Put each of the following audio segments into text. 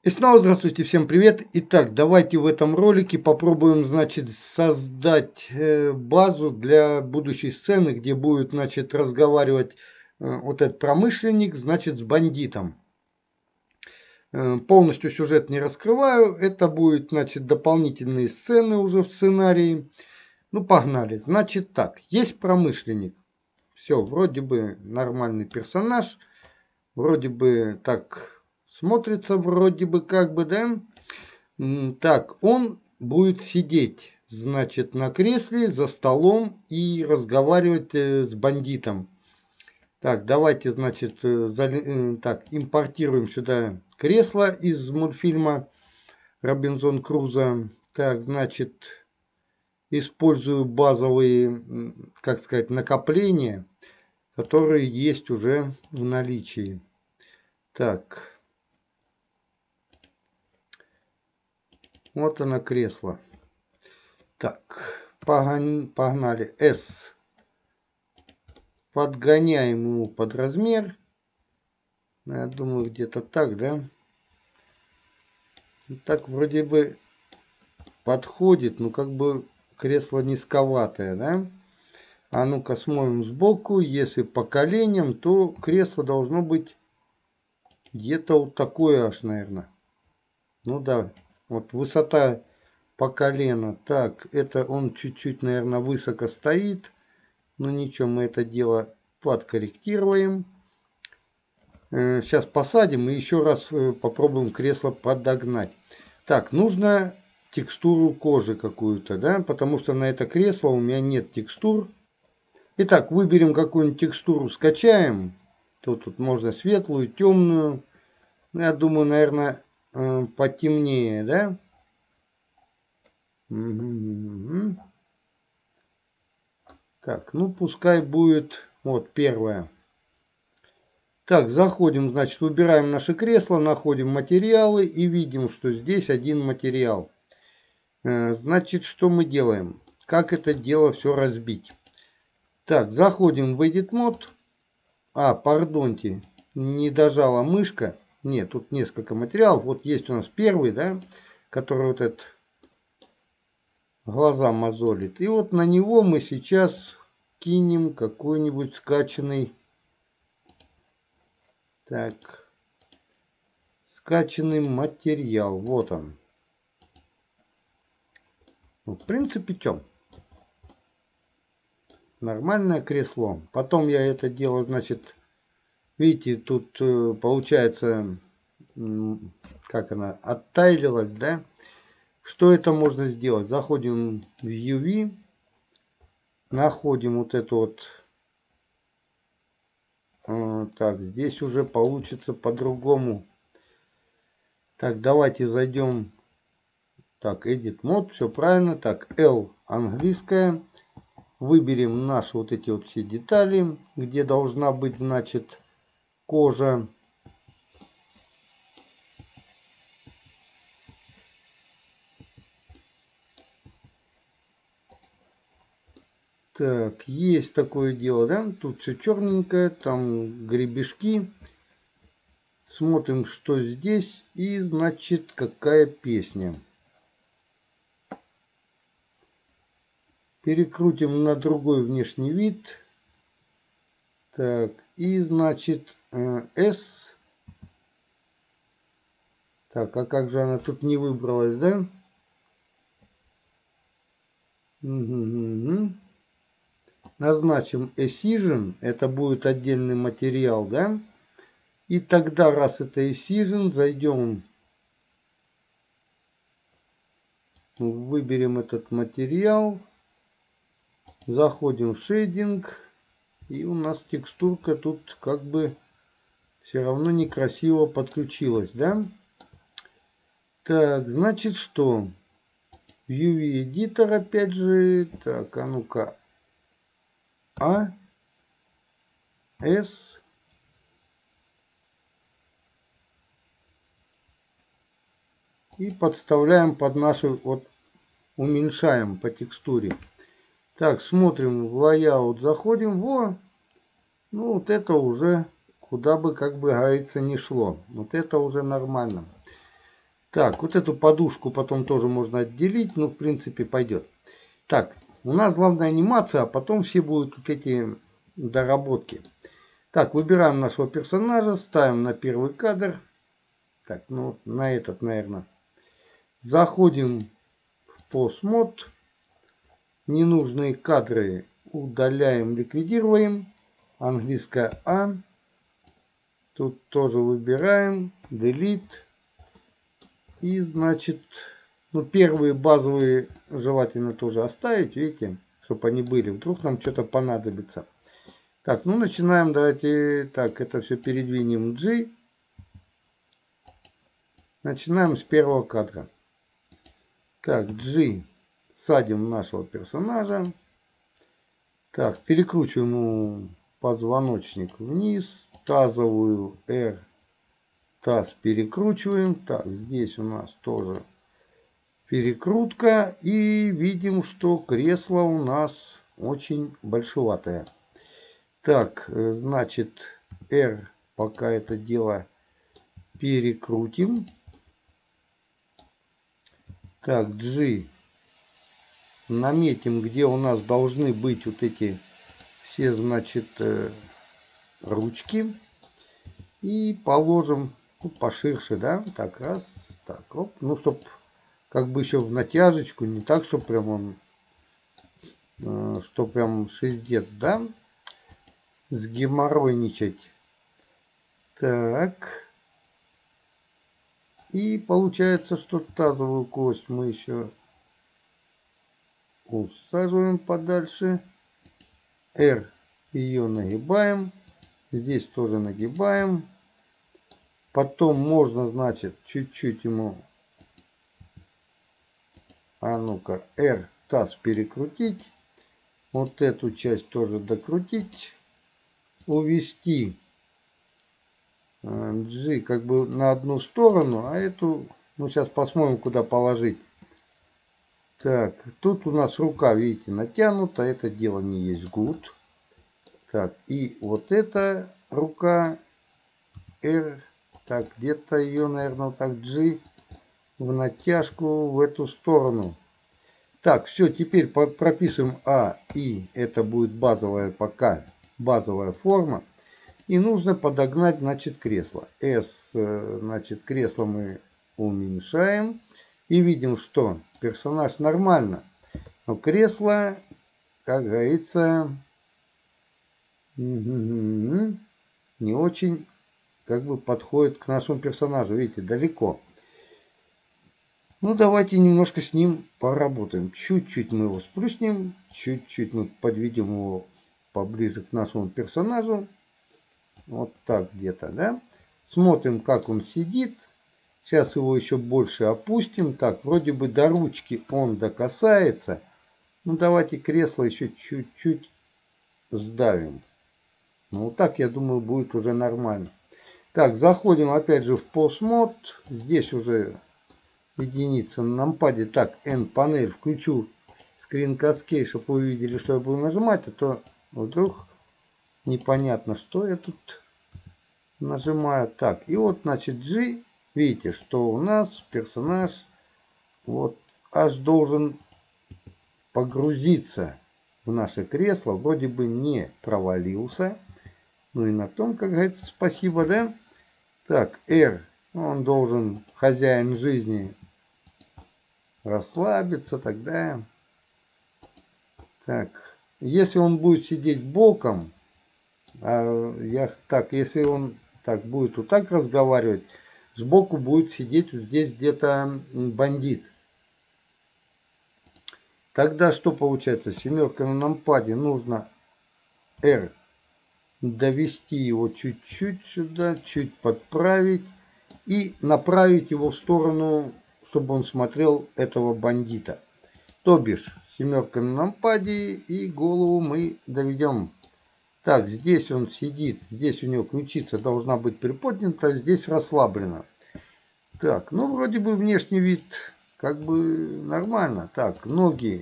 И снова здравствуйте, всем привет. Итак, давайте в этом ролике попробуем, значит, создать базу для будущей сцены, где будет, значит, разговаривать вот этот промышленник, значит, с бандитом. Полностью сюжет не раскрываю, это будет, значит, дополнительные сцены уже в сценарии. Ну, погнали. Значит так, есть промышленник. Все, вроде бы нормальный персонаж, вроде бы так... Смотрится вроде бы как бы, да? Так, он будет сидеть, значит, на кресле за столом и разговаривать с бандитом. Так, давайте, значит, так, импортируем сюда кресло из мультфильма Робинзон Крузо. Так, значит, использую базовые, как сказать, накопления, которые есть уже в наличии. Так. Вот оно кресло. Так, погнали. S. Подгоняем ему под размер. Я думаю, где-то так, да? Так вроде бы подходит, но как бы кресло низковатое, да? А ну-ка смотрим сбоку. Если по коленям, то кресло должно быть где-то вот такое аж, наверное. Ну да, вот высота по колено. Так, это он чуть-чуть, наверное, высоко стоит. Ну ничего, мы это дело подкорректируем. Сейчас посадим и еще раз попробуем кресло подогнать. Так, нужно текстуру кожи какую-то, да, потому что на это кресло у меня нет текстур. Итак, выберем какую-нибудь текстуру, скачаем. Тут можно светлую, темную. Я думаю, наверное, потемнее, да? Так, ну пускай будет вот первая. Так, заходим, значит, выбираем наше кресло, находим материалы и видим, что здесь один материал. Значит, что мы делаем? Как это дело все разбить? Так, заходим в Edit Mode. Пардоньте, не дожала мышка. Нет, тут несколько материалов. Вот есть у нас первый, да, который вот этот глаза мозолит. И вот на него мы сейчас кинем какой-нибудь скачанный. Так, скачанный материал. Вот он. Ну, в принципе, чем? Нормальное кресло. Потом я это дело, значит, видите, тут получается, как она, оттаилилась, да? Что это можно сделать? Заходим в UV, находим вот это вот. Так, здесь уже получится по-другому. Так, давайте зайдем. Так, Edit Mode, все правильно. Так, L английская. Выберем наши вот эти вот все детали, где должна быть, значит, кожа. Так, есть такое дело, да? Тут все черненькое, там гребешки. Смотрим, что здесь. И, значит, какая песня. Перекрутим на другой внешний вид. Так, и, значит, S. Так, а как же она тут не выбралась, да? Угу. Назначим Excision, это будет отдельный материал, да? И тогда, раз это Excision, зайдем, выберем этот материал, заходим в шейдинг, и у нас текстурка тут как бы все равно некрасиво подключилась, да? Так, значит что? UV Editor опять же, так, а ну-ка, S. И подставляем под нашу, вот уменьшаем по текстуре. Так, смотрим в layout, заходим, ну вот это уже куда бы, как бы говорится, не шло. Вот это уже нормально. Так, вот эту подушку потом тоже можно отделить, но в принципе пойдет. Так, у нас главная анимация, а потом все будут вот эти доработки. Так, выбираем нашего персонажа, ставим на первый кадр. Так, ну на этот, наверное. Заходим в PostMod. Ненужные кадры удаляем, ликвидируем. Английская А. Тут тоже выбираем. Delete. И значит, ну первые базовые желательно тоже оставить, видите, чтобы они были. Вдруг нам что-то понадобится. Так, ну начинаем, давайте, так, это все передвинем G. Начинаем с первого кадра. Так, G. Садим нашего персонажа. Так, перекручиваем ему позвоночник вниз. Тазовую R. Таз перекручиваем. Так, здесь у нас тоже перекрутка. И видим, что кресло у нас очень большеватое. Так, значит, R пока это дело перекрутим. Так, G. Наметим, где у нас должны быть вот эти все, значит, ручки. И положим, ну, поширше, да, так, раз, так, оп, ну, чтоб как бы еще в натяжечку, не так, что прям он, что прям шиздец, да, сгеморройничать. Так. И получается, что тазовую кость мы еще усаживаем подальше. R ее нагибаем. Здесь тоже нагибаем. Потом можно, значит, чуть-чуть ему, а ну-ка, R таз перекрутить. Вот эту часть тоже докрутить. Увести G как бы на одну сторону, а эту, ну сейчас посмотрим, куда положить. Так, тут у нас рука, видите, натянута, это дело не есть good. Так, и вот эта рука R, так, где-то ее, наверное, вот так G в натяжку в эту сторону. Так, все, теперь пропишем А, И, это будет базовая пока, базовая форма. И нужно подогнать, значит, кресло. S, значит, кресло мы уменьшаем. И видим, что персонаж нормально. Но кресло, как говорится, не очень как бы подходит к нашему персонажу. Видите, далеко. Ну, давайте немножко с ним поработаем. Чуть-чуть мы его сплюснем. Чуть-чуть мы подведем его поближе к нашему персонажу. Вот так где-то, да. Смотрим, как он сидит. Сейчас его еще больше опустим. Так, вроде бы до ручки он докасается. Ну, давайте кресло еще чуть-чуть сдавим. Ну, вот так, я думаю, будет уже нормально. Так, заходим опять же в PostMod. Здесь уже единица на нампаде. Так, N-панель включу Screen Cascade, чтобы вы увидели, что я буду нажимать. А то вдруг непонятно, что я тут нажимаю. Так, и вот, значит, G. Видите, что у нас персонаж вот аж должен погрузиться в наше кресло. Вроде бы не провалился. Ну и на том, как говорится, спасибо, да? Так, R. Он должен, хозяин жизни, расслабиться тогда. Так, если он будет сидеть боком, если он так будет вот так разговаривать, сбоку будет сидеть вот здесь где-то бандит. Тогда что получается? Семерка на нампаде, нужно R довести его чуть-чуть сюда, чуть подправить и направить его в сторону, чтобы он смотрел этого бандита. То бишь, семерка на нампаде и голову мы доведем. Так, здесь он сидит, здесь у него ключица должна быть приподнята, здесь расслаблена. Так, ну вроде бы внешний вид как бы нормально. Так, ноги,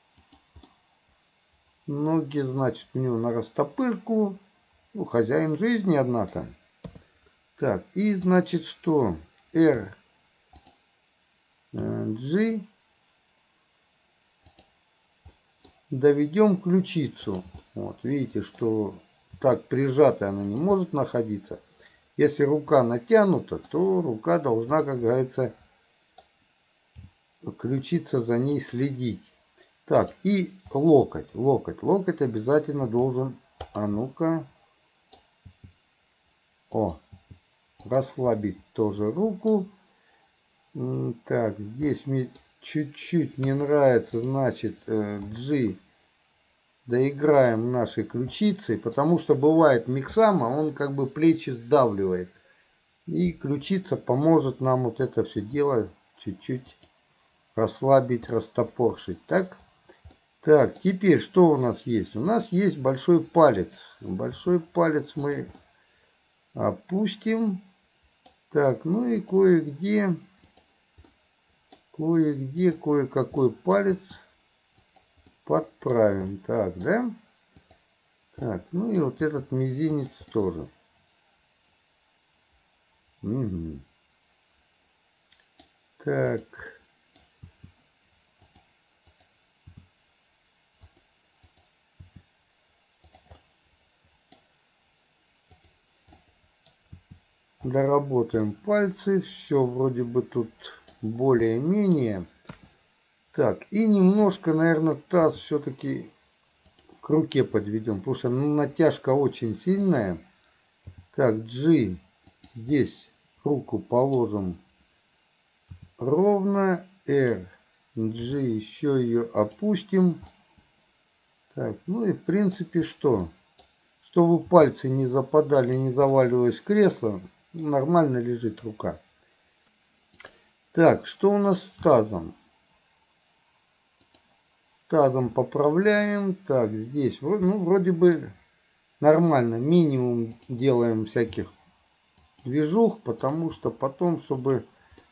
значит, у него на растопырку. Ну, хозяин жизни, однако. Так, и значит что? R G. Доведем ключицу. Вот, видите, что так прижатая она не может находиться. Если рука натянута, то рука должна, как говорится, ключица за ней следить. Так, и локоть. Локоть обязательно должен... А ну-ка. О, расслабить тоже руку. Так, здесь мне чуть-чуть не нравится, значит, G. Доиграем нашей ключицей, потому что бывает миксама, он как бы плечи сдавливает. И ключица поможет нам вот это все дело чуть-чуть расслабить, растопоршить. Так, теперь что у нас есть? У нас есть большой палец. Большой палец мы опустим. Так, ну и кое-где, кое-какой палец подправим. Так, да? Так, ну и вот этот мизинец тоже. Угу. Так. Доработаем пальцы. Все вроде бы тут более-менее. Так, и немножко, наверное, таз все-таки к руке подведем, потому что натяжка очень сильная. Так, G. Здесь руку положим ровно. R. G. Еще ее опустим. Так, ну и в принципе что? Чтобы пальцы не западали, не заваливаясь в кресло, нормально лежит рука. Так, что у нас с тазом? Тазом поправляем. Так, здесь ну, вроде бы нормально. Минимум делаем всяких движух, потому что потом, чтобы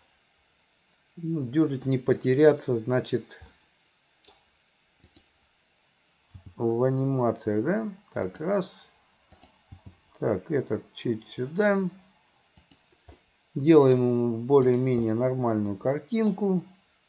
дюжить не потеряться, значит, в анимациях, да? Так, раз. Так, этот чуть сюда. Делаем ему более-менее нормальную картинку.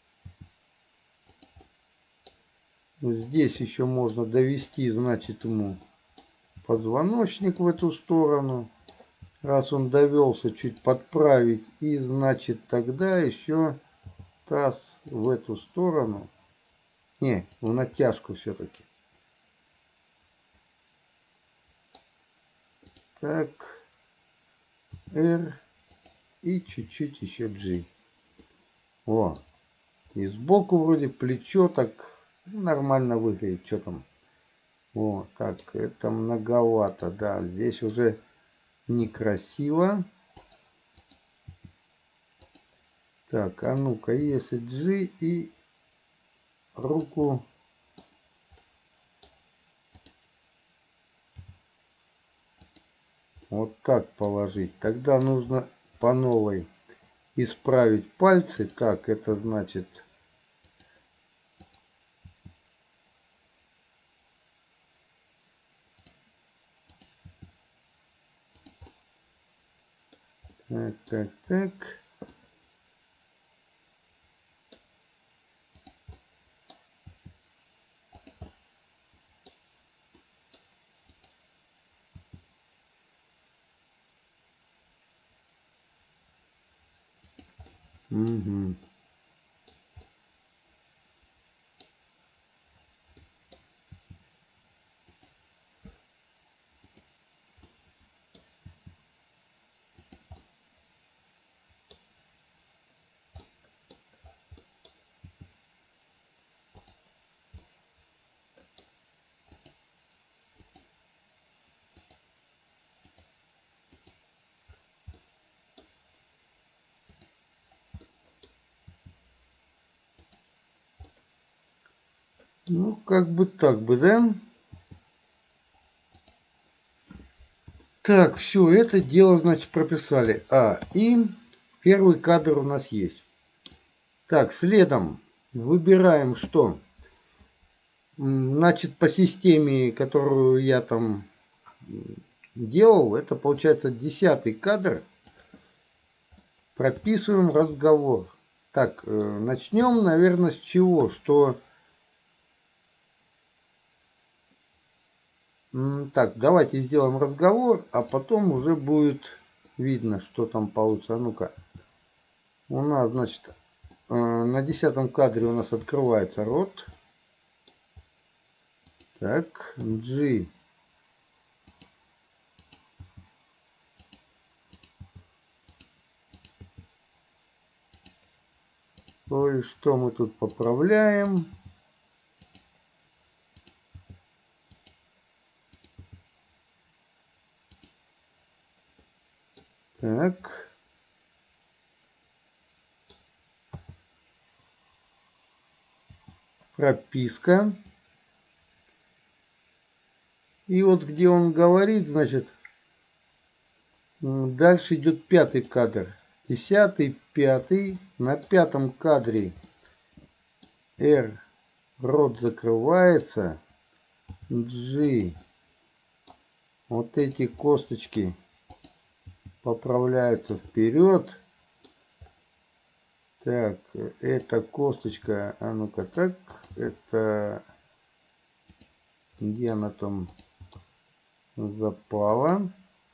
Здесь еще можно довести, значит, ему позвоночник в эту сторону. Раз он довелся, чуть подправить. И, значит, тогда еще таз в эту сторону. Не, в натяжку все-таки. Так. R. И чуть-чуть еще G. О. И сбоку вроде плечо так нормально выглядит. Что там? О, так, это многовато. Да, здесь уже некрасиво. Так, а ну-ка, если G и руку вот так положить, тогда нужно по новой исправить пальцы. Так, это значит... Так. Угу. Ну, как бы так бы, да? Так, все, это дело, значит, прописали. И первый кадр у нас есть. Так, следом выбираем что? Значит, по системе, которую я там делал, это получается 10-й кадр. Прописываем разговор. Так, начнем, наверное, с чего? Так, давайте сделаем разговор, а потом уже будет видно, что там получится. А ну-ка. У нас, значит, на 10 кадре у нас открывается рот. Так, G. Кое-что мы тут поправляем. Так. Прописка. И вот где он говорит, значит, дальше идет 5-й кадр. 10-й, 5-й. На 5-м кадре R. Рот закрывается. G. Вот эти косточки поправляются вперед. Так, эта косточка, а ну-ка так, это где она там запала?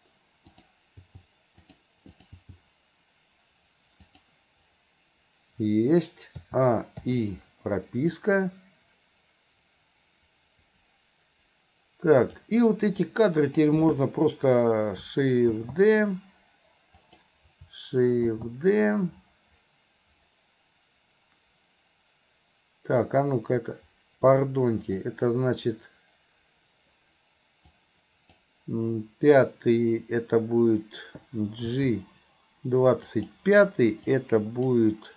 Есть. А, и прописка. Так, и вот эти кадры теперь можно просто Shift-D. Shift-D. Так, а ну-ка это, пардоньте, это значит 5-й это будет G, 25-й это будет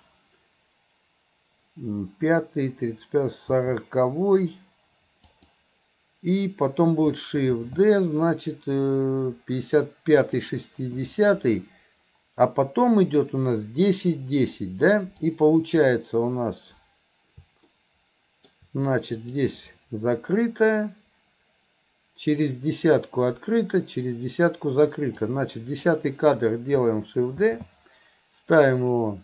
5-й, 35-й, 40-й. И потом будет Shift-D, значит 55-й, 60-й. А потом идет у нас 10-10, да? И получается у нас, значит, здесь закрыто, через десятку открыто, через десятку закрыто. Значит, 10-й кадр делаем Shift-D, ставим его,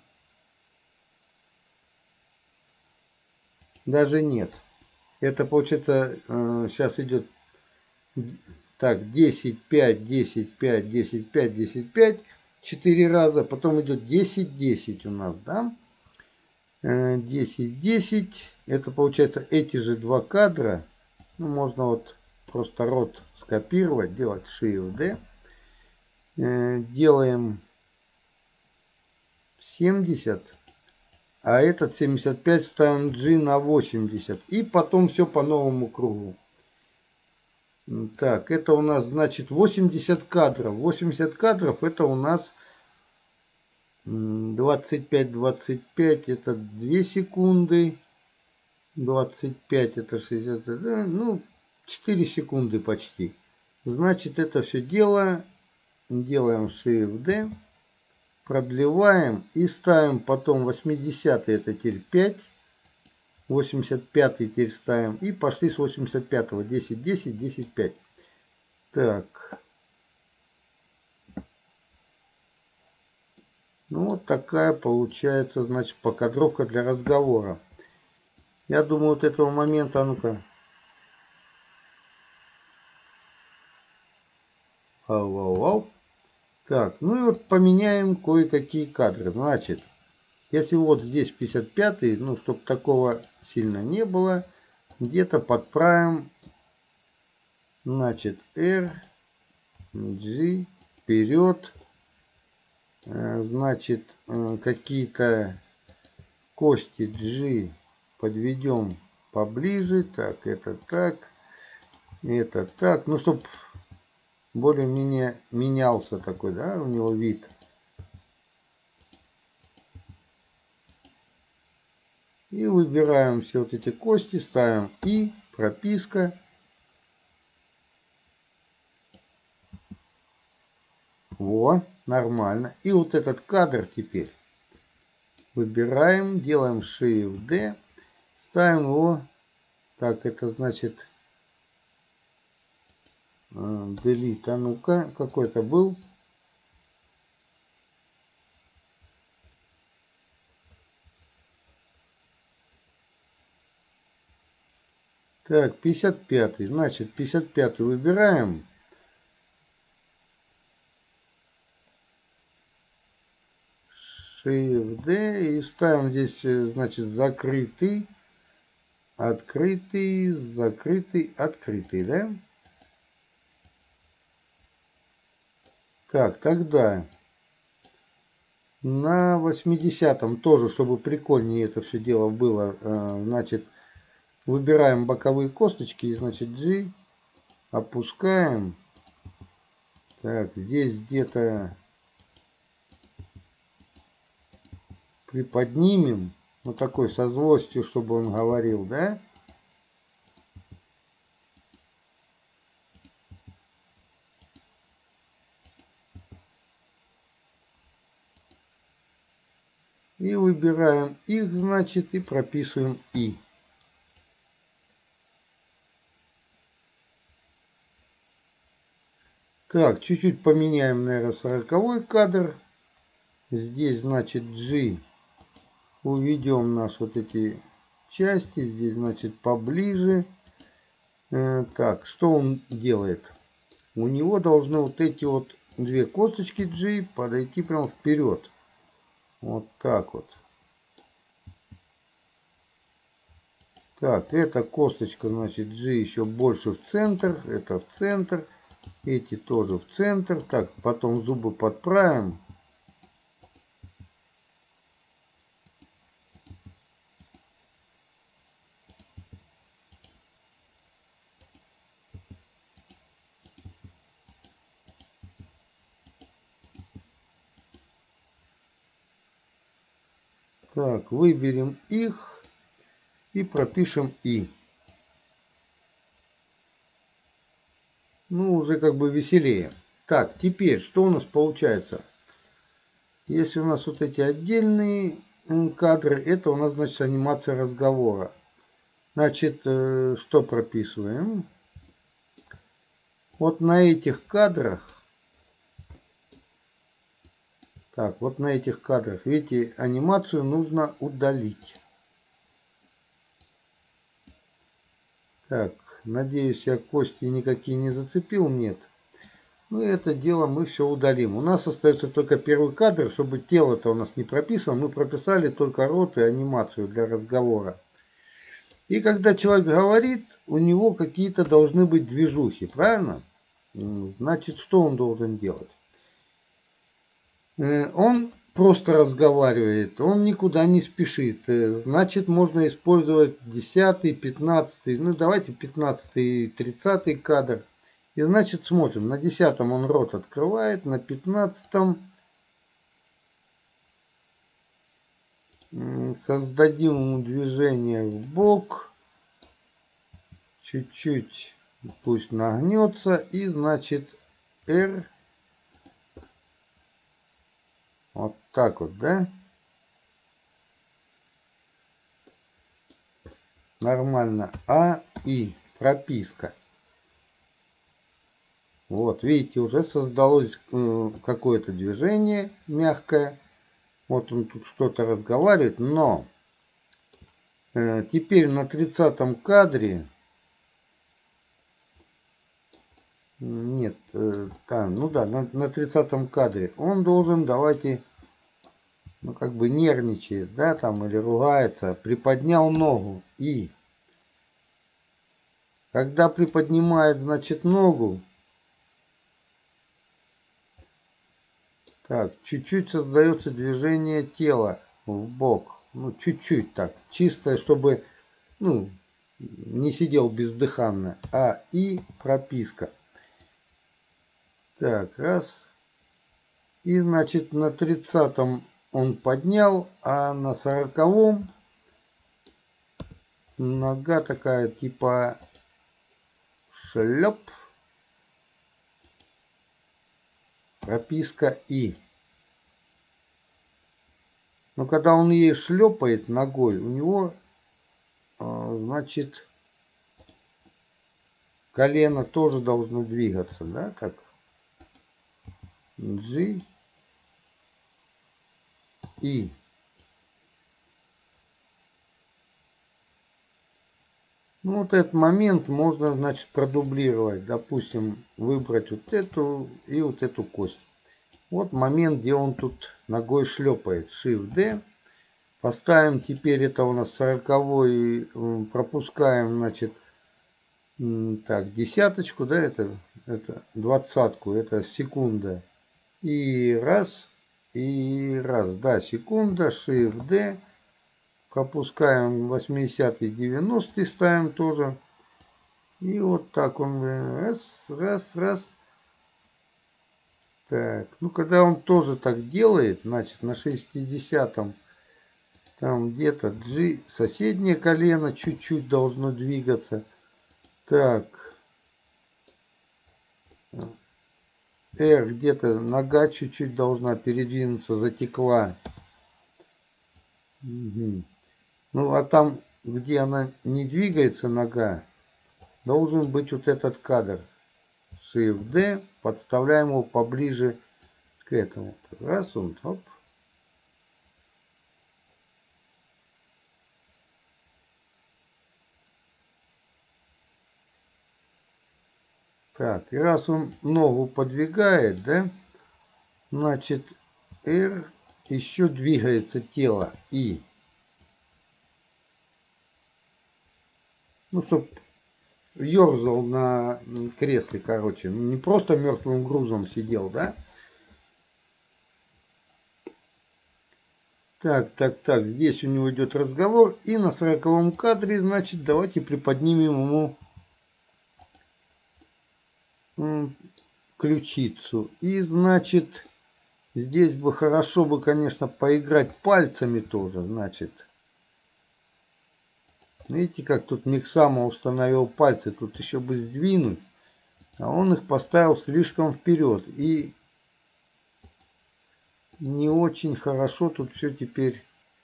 даже нет. Это получается, сейчас идет так, 10, 5, 10, 5, 10, 5, 10, 5, 4 раза. Потом идет 10, 10 у нас, да? 10, 10. Это получается эти же два кадра. Ну, можно вот просто рот скопировать, делать Shift-D. Делаем 70. А этот 75 ставим G на 80. И потом все по новому кругу. Так, это у нас значит 80 кадров. 80 кадров это у нас 25 это 2 секунды. 25 это 60, да, ну 4 секунды почти. Значит это все дело делаем Shift-D. Продлеваем и ставим потом 80 это теперь 5. 85 теперь ставим. И пошли с 85-го. 10, 10, 10, 5. Так. Ну, вот такая получается, значит, покадровка для разговора. Я думаю, вот этого момента, ну-ка. Ау-ау-ау. Так, ну и вот поменяем кое-какие кадры. Значит, если вот здесь 55-й, ну, чтобы такого сильно не было, где-то подправим. Значит, R, G, вперед. Значит, какие-то кости G подведем поближе. Так, это так. Это так. Ну, чтобы более-менее менялся такой, да, у него вид. И выбираем все вот эти кости, ставим и прописка. Во, нормально. И вот этот кадр теперь выбираем, делаем Shift-D, ставим его. Так, это значит Delete. А ну-ка, какой-то был. Так, 55. Значит, 55 выбираем. Shift D и ставим здесь, значит, закрытый, открытый, закрытый, открытый, да? Так, тогда на 80-м тоже, чтобы прикольнее это все дело было, значит, выбираем боковые косточки и, значит, G, опускаем. Так, здесь где-то приподнимем, ну такой со злостью, чтобы он говорил, да? И выбираем их, значит, и прописываем И. Так, чуть-чуть поменяем, наверное, 40-й кадр. Здесь, значит, G. Уведем нас вот эти части. Здесь, значит, поближе. Так, что он делает? У него должны вот эти вот две косточки G подойти прямо вперед. Вот так вот. Так, эта косточка, значит, G еще больше в центр. Это в центр. Эти тоже в центр. Так, потом зубы подправим. Так, выберем их и пропишем И. Ну, уже как бы веселее. Так, теперь, что у нас получается? Если у нас вот эти отдельные кадры, это у нас, значит, анимация разговора. Значит, что прописываем? Вот на этих кадрах, так, вот на этих кадрах, видите, анимацию нужно удалить. Так, надеюсь, я кости никакие не зацепил, нет. Ну, это дело мы все удалим. У нас остается только первый кадр, чтобы тело-то у нас не прописано. Мы прописали только рот и анимацию для разговора. И когда человек говорит, у него какие-то должны быть движухи, правильно? Значит, что он должен делать? Он просто разговаривает, он никуда не спешит. Значит, можно использовать 10-й, 15-й, ну давайте 15-й, 30-й кадр. И значит, смотрим, на 10-м он рот открывает, на 15-м создадим ему движение в бок, чуть-чуть пусть нагнется, и значит R, вот так вот, да? Нормально. А, И, прописка. Вот, видите, уже создалось какое-то движение мягкое. Вот он тут что-то разговаривает, но теперь на 30-м кадре, нет, там, ну да, на 30-м кадре он должен, давайте, ну как бы нервничает, да, там, или ругается, приподнял ногу и, когда приподнимает, значит, ногу, так, чуть-чуть создается движение тела в бок. Ну, чуть-чуть так. Чисто, чтобы, ну, не сидел бездыханно. А, И, прописка. Так, раз. И, значит, на 30-м он поднял, а на 40-м нога такая, типа, шлеп. Прописка И. Но когда он ей шлепает ногой, у него, значит, колено тоже должно двигаться, да, так. G, И. Ну, вот этот момент можно, значит, продублировать. Допустим, выбрать вот эту и вот эту кость. Вот момент, где он тут ногой шлепает. Shift-D. Поставим теперь, это у нас 40-й, пропускаем, значит, так, десяточку, да, это двадцатку, это секунда. И раз, да, секунда, Shift-D. Пропускаем 80-й, 90-й ставим тоже. И вот так он, раз, раз, раз. Так, ну когда он тоже так делает, значит на 60-м, там где-то G, соседнее колено чуть-чуть должно двигаться. Так, R где-то нога чуть-чуть должна передвинуться, затекла. Угу. Ну а там, где она не двигается, нога, должен быть вот этот кадр. Shift-D, подставляем его поближе к этому. Раз он, оп. Так, и раз он ногу подвигает, да, значит, R еще двигается тело И. Ну, чтоб ерзал на кресле, короче. Не просто мертвым грузом сидел, да? Так, так, так, здесь у него идет разговор. И на 40-м кадре, значит, давайте приподнимем ему ключицу. И, значит, здесь бы хорошо бы, конечно, поиграть пальцами тоже, значит. Видите, как тут Миксама установил пальцы, тут еще бы сдвинуть. А он их поставил слишком вперед. И не очень хорошо тут все теперь.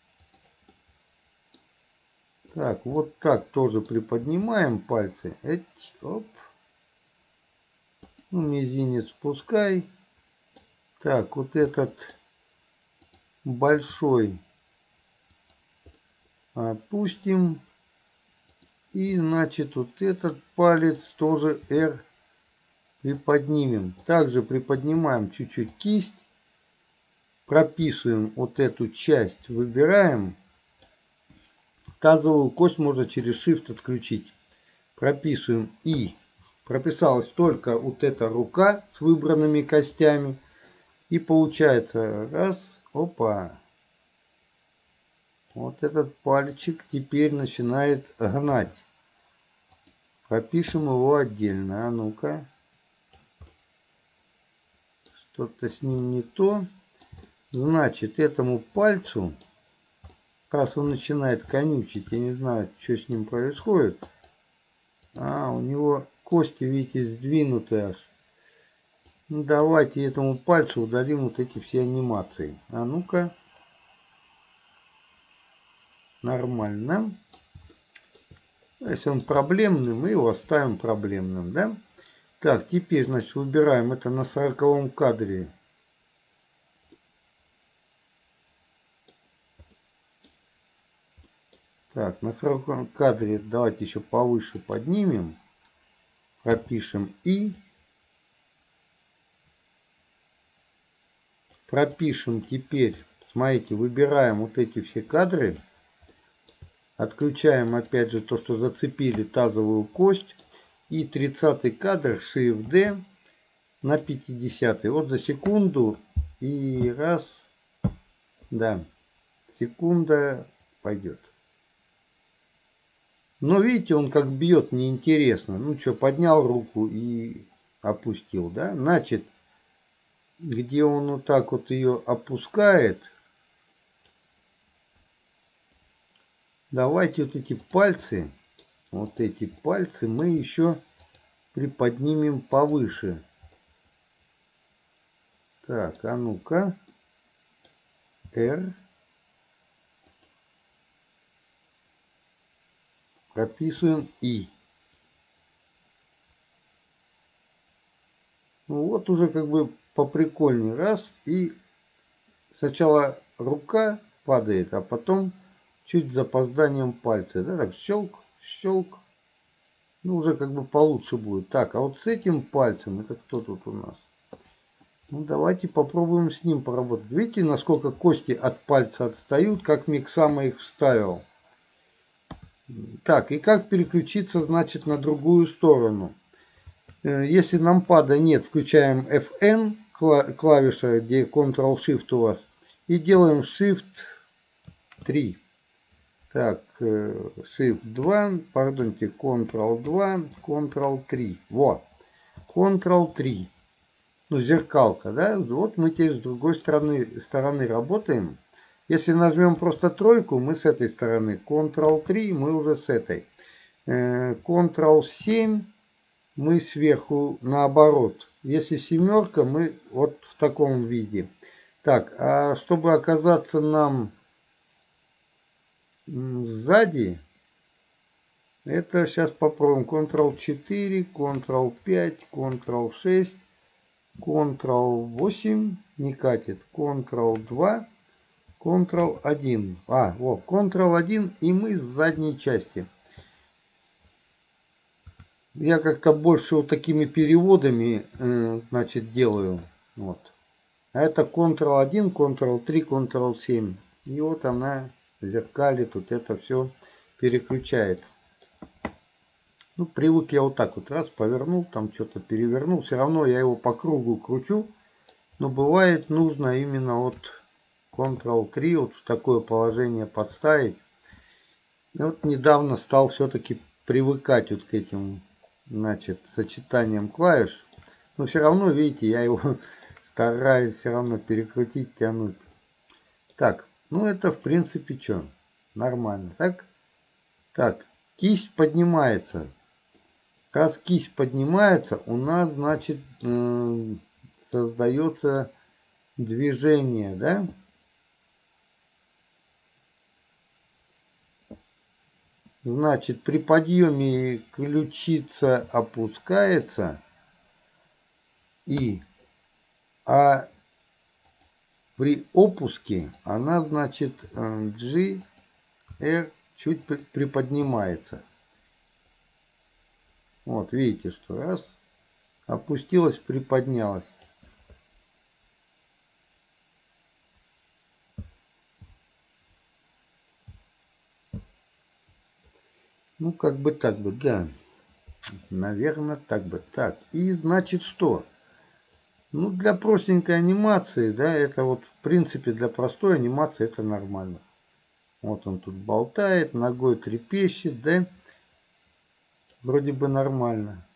Так, вот так тоже приподнимаем пальцы. Эть, оп. Ну, мизинец спускай. Так, вот этот большой опустим. И, значит, вот этот палец тоже R приподнимем. Также приподнимаем чуть-чуть кисть. Прописываем вот эту часть. Выбираем. Тазовую кость можно через Shift отключить. Прописываем И. Прописалась только вот эта рука с выбранными костями. И получается раз, опа. Вот этот пальчик теперь начинает гнать. Пропишем его отдельно. А ну-ка. Что-то с ним не то. Значит, этому пальцу, раз он начинает конючить, я не знаю, что с ним происходит. У него кости, видите, сдвинуты аж. Ну, давайте этому пальцу удалим вот эти все анимации. А ну-ка. Нормально. Если он проблемный, мы его оставим проблемным, да? Так, теперь, значит, выбираем это на 40-м кадре. Так, на 40-м кадре давайте еще повыше поднимем. Пропишем И. Пропишем теперь, смотрите, выбираем вот эти все кадры. Отключаем опять же то, что зацепили тазовую кость. И 30-й кадр Shift-D на 50-й. Вот за секунду. И раз. Да. Секунда пойдет. Но видите, он как бьет неинтересно. Ну что, поднял руку и опустил, да? Значит, где он вот так вот ее опускает, давайте вот эти пальцы мы еще приподнимем повыше. Так, а ну-ка. R. Прописываем И. Ну вот уже как бы поприкольнее. Раз. И сначала рука падает, а потом чуть с запозданием пальцы. Да, так щелк, щелк. Ну, уже как бы получше будет. Так, а вот с этим пальцем, это кто тут у нас? Ну, давайте попробуем с ним поработать. Видите, насколько кости от пальца отстают, как Миксама их вставил. Так, и как переключиться, значит, на другую сторону. Если нампада нет, включаем FN, клавиша, где Ctrl-Shift у вас, и делаем Shift 3. Так, Shift 2, пардонте, Ctrl 2, Ctrl 3. Вот, Ctrl 3. Ну, зеркалка, да? Вот мы теперь с другой стороны работаем. Если нажмем просто тройку, мы с этой стороны. Ctrl 3, мы уже с этой. Ctrl 7, мы сверху наоборот. Если семерка, мы вот в таком виде. Так, а чтобы оказаться нам сзади, это сейчас попробуем. Ctrl 4, Ctrl 5, Ctrl 6, Ctrl 8, не катит, Ctrl 2, Ctrl 1. Вот, Ctrl 1, и мы с задней части. Я как-то больше вот такими переводами, значит, делаю. Вот. А это Ctrl 1, Ctrl 3, Ctrl 7. И вот она зеркалит, тут это все переключает. Ну, привык я вот так вот раз повернул, там что-то перевернул. Все равно я его по кругу кручу. Но бывает нужно именно вот Ctrl 3 вот в такое положение подставить. И вот недавно стал все-таки привыкать вот к этим, значит, сочетаниям клавиш. Но все равно, видите, я его стараюсь все равно перекрутить, тянуть. Так, ну это в принципе что? Нормально. Так, кисть поднимается. Раз кисть поднимается, у нас, значит, создается движение, да? Значит, при подъеме ключица опускается, а при опуске она, значит, G, R чуть приподнимается. Вот, видите, что раз, опустилась, приподнялась. Ну, как бы так бы, да. Наверное, так бы. Так, и значит что? Ну, для простенькой анимации, да, это вот, в принципе, для простой анимации это нормально. Вот он тут болтает, ногой трепещет, да. Вроде бы нормально.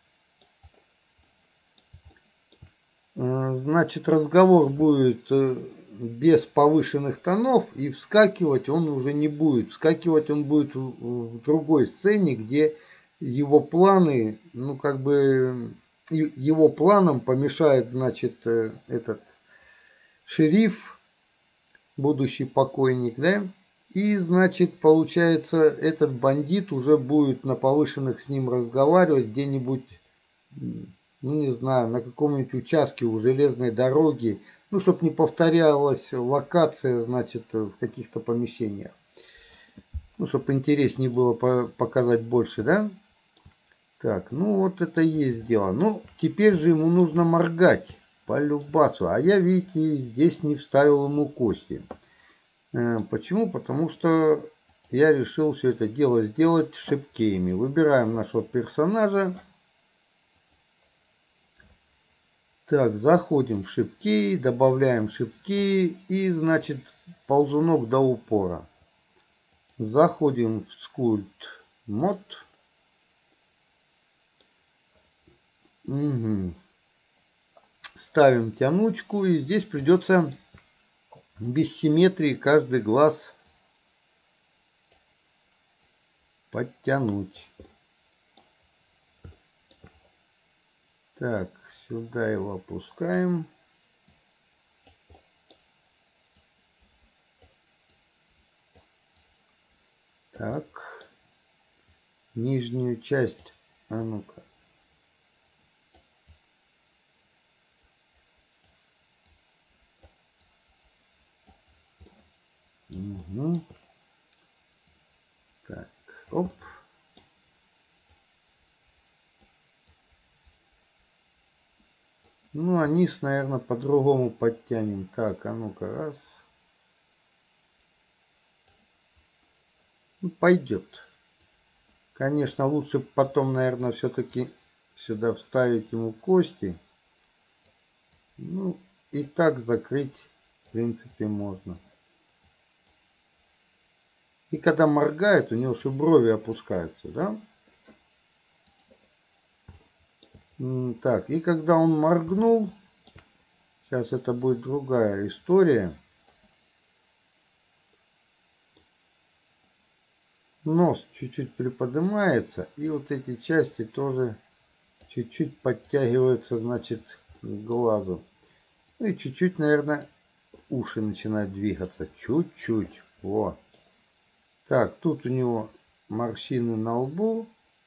Значит, разговор будет без повышенных тонов, и вскакивать он уже не будет. Вскакивать он будет в другой сцене, где его планы, ну как бы его планам помешает, значит, этот шериф, будущий покойник, да? И, значит, получается, этот бандит уже будет на повышенных с ним разговаривать где-нибудь, ну не знаю, на каком-нибудь участке у железной дороги, ну, чтобы не повторялась локация, значит, в каких-то помещениях. Ну, чтобы интереснее было показать больше, да? Так, ну вот это и есть дело. Ну, теперь же ему нужно моргать по любасу. А я, видите, здесь не вставил ему кости. Почему? Потому что я решил все это дело сделать шипкеями. Выбираем нашего персонажа. Так, заходим в шипкей, добавляем шипкей и, значит, ползунок до упора. Заходим в скульпт мод. Угу. Ставим тянучку, и здесь придется без симметрии каждый глаз подтянуть. Так, сюда его опускаем. Так, нижнюю часть, а ну-ка. Угу. Так, оп. Ну, а низ, наверное, по-другому подтянем. Так, а ну-ка, раз. Ну, пойдет. Конечно, лучше потом, наверное, все-таки сюда вставить ему кости. Ну, и так закрыть, в принципе, можно. И когда моргает, у него же брови опускаются, да? Так, и когда он моргнул, сейчас это будет другая история. Нос чуть-чуть приподнимается, и вот эти части тоже чуть-чуть подтягиваются, значит, к глазу. Ну и чуть-чуть, наверное, уши начинают двигаться. Чуть-чуть. Вот. Так, тут у него морщины на лбу.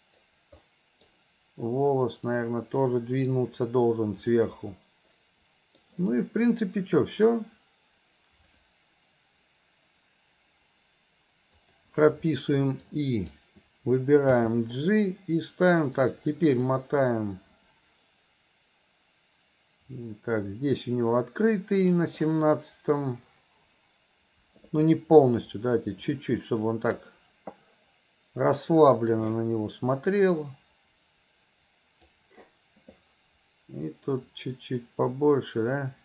Волос, наверное, тоже двинуться должен сверху. Ну и в принципе что, все. Прописываем И. Выбираем G и ставим так. Теперь мотаем. Так, здесь у него открытый на 17-м. Ну не полностью, давайте чуть-чуть, чтобы он так расслабленно на него смотрел. И тут чуть-чуть побольше, да.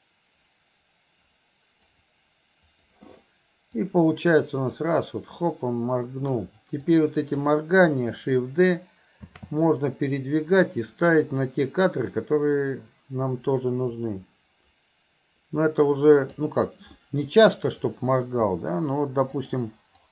И получается у нас раз, вот хоп, он моргнул. Теперь вот эти моргания Shift-D можно передвигать и ставить на те кадры, которые нам тоже нужны. Но это уже, ну как, не часто, чтобы моргал, да, но вот, допустим,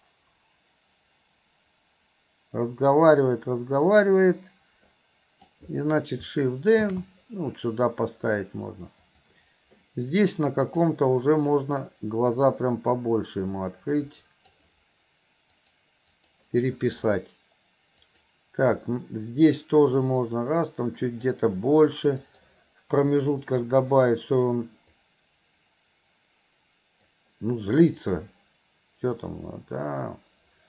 разговаривает, и значит Shift-D, ну, вот сюда поставить можно. Здесь на каком-то уже можно глаза прям побольше ему открыть, переписать. Так, здесь тоже можно раз, там чуть где-то больше в промежутках добавить, что он, ну, злится. Что там, да.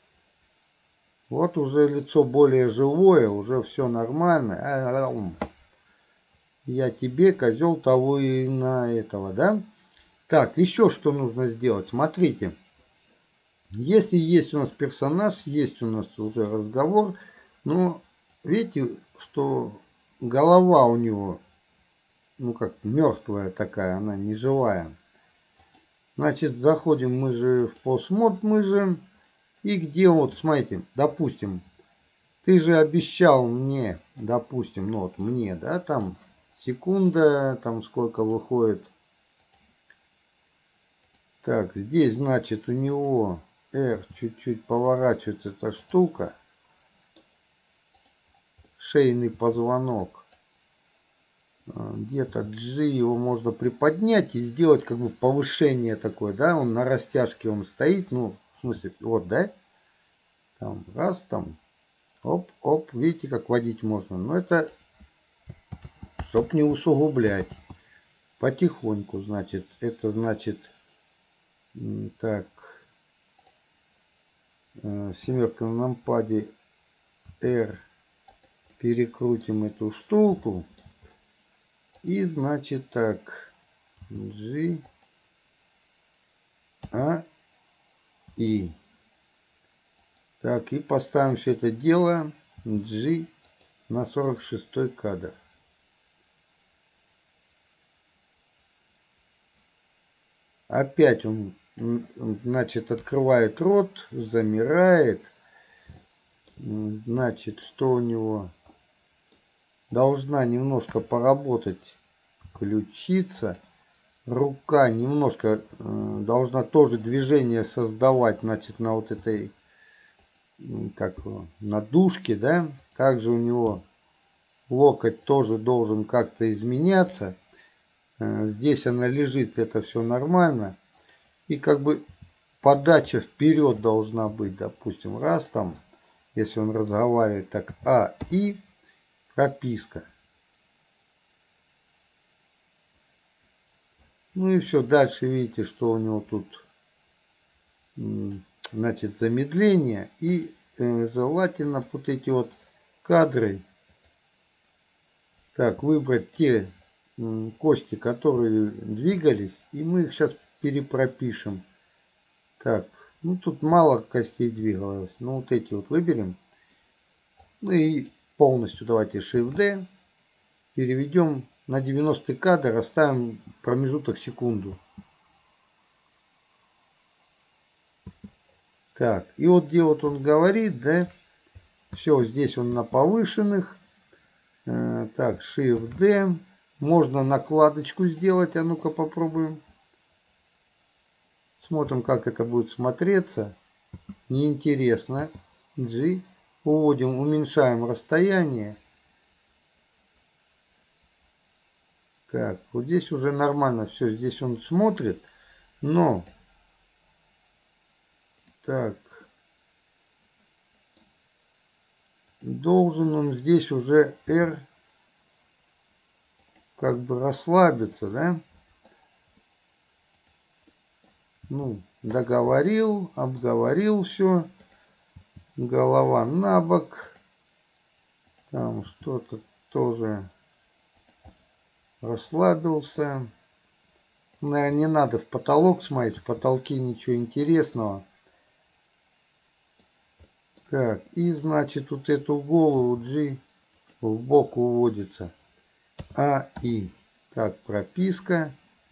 Вот уже лицо более живое, уже все нормально. Я тебе, козел, того и на этого, да? Так, еще что нужно сделать. Смотрите. Если есть у нас персонаж, есть у нас уже разговор, но видите, что голова у него, ну как, мертвая такая, она не живая. Значит, заходим мы же в постмод, мы же, и где вот, смотрите, допустим, ты же обещал мне, допустим, ну вот мне, да, там, секунда, там сколько выходит. Так, здесь, значит, у него R чуть-чуть поворачивается эта штука. Шейный позвонок. Где-то G его можно приподнять и сделать как бы повышение такое, да, он на растяжке он стоит, ну, в смысле, вот, да, там, раз, там, оп, оп, видите, как водить можно, но это, чтоб не усугублять, потихоньку, значит, это значит, так, семерка на нампаде R, перекрутим эту штуку, и, значит, так, G, A, I. Так, и поставим все это дело G на 46 кадр. Опять он, значит, открывает рот, замирает. Значит, что у него? Должна немножко поработать ключица. Рука немножко должна тоже движение создавать, значит, на вот этой, как на дужке, да. Также у него локоть тоже должен как-то изменяться. Здесь она лежит, это все нормально. И как бы подача вперед должна быть, допустим, раз там, если он разговаривает так, А, И, прописка. Ну и все, дальше видите, что у него тут, значит, замедление. И желательно вот эти вот кадры, так, выбрать те кости, которые двигались, и мы их сейчас перепропишем. Так, ну тут мало костей двигалось, но вот эти вот выберем. Ну и полностью давайте Shift-D, переведем на 90 кадр, оставим промежуток секунду. Так, и вот где вот он говорит, да, все, здесь он на повышенных. Так, Shift-D. Можно накладочку сделать, а ну-ка попробуем. Смотрим, как это будет смотреться. Неинтересно. G. Уводим, уменьшаем расстояние. Так, вот здесь уже нормально все. Здесь он смотрит. Но. Так. Должен он здесь уже R как бы расслабиться, да? Ну, договорил, обговорил все. Голова на бок. Там что-то тоже расслабился. Наверное, не надо в потолок смотреть. В потолке ничего интересного. Так, и значит вот эту голову G в бок уводится. А, И. Так, прописка.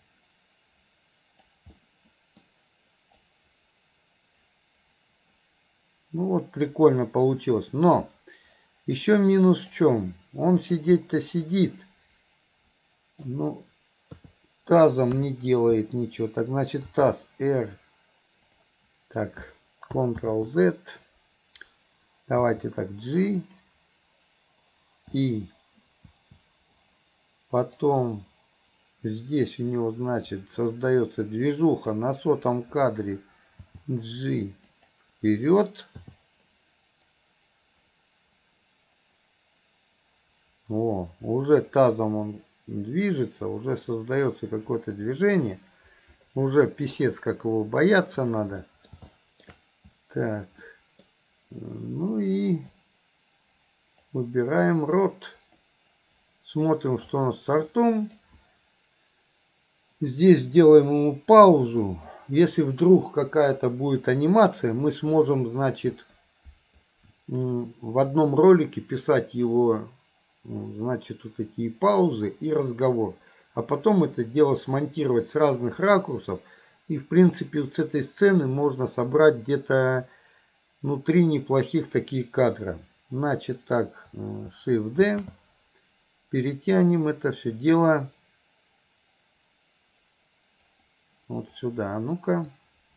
Ну вот, прикольно получилось. Но еще минус в чем? Он сидеть-то сидит. Ну, тазом не делает ничего. Так, значит, таз R. Так, Ctrl-Z. Давайте так, G. И потом здесь у него, значит, создается движуха на 100 кадре. G вперед. О, уже тазом он движется, уже создается какое-то движение. Уже писец, как его бояться надо. Так. Ну и выбираем рот. Смотрим, что у нас с ртом. Здесь сделаем ему паузу. Если вдруг какая-то будет анимация, мы сможем, значит, в одном ролике писать его, значит, вот такие паузы и разговор. А потом это дело смонтировать с разных ракурсов. И, в принципе, вот с этой сцены можно собрать где-то, ну, 3 неплохих таких кадра. Значит, так, Shift-D. Перетянем это все дело вот сюда. А ну-ка.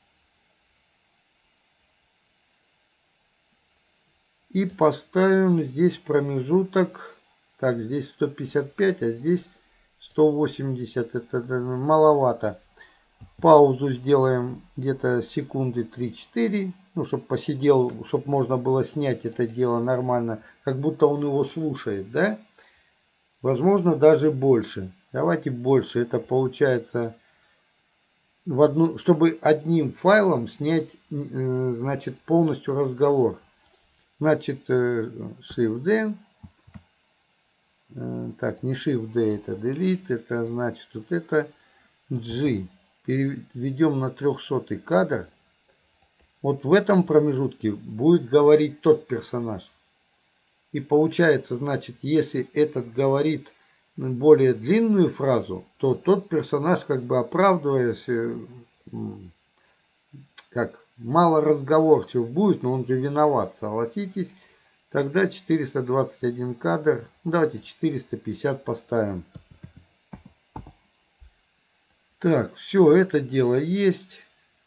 И поставим здесь промежуток. Так, здесь 155, а здесь 180. Это маловато. Паузу сделаем где-то секунды 3-4. Ну, чтобы посидел, чтобы можно было снять это дело нормально. Как будто он его слушает, да? Возможно, даже больше. Давайте больше. Это получается, чтобы одним файлом снять, значит, полностью разговор. Значит, Shift-D. Так, не Shift-D, это Delete. Это значит, вот это G. Переведем на 300 кадр. Вот в этом промежутке будет говорить тот персонаж. И получается, значит, если этот говорит более длинную фразу, то тот персонаж, как бы оправдываясь, как мало разговорчив будет, но он же виноват, согласитесь. Тогда 421 кадр, давайте 450 поставим. Так, все, это дело есть.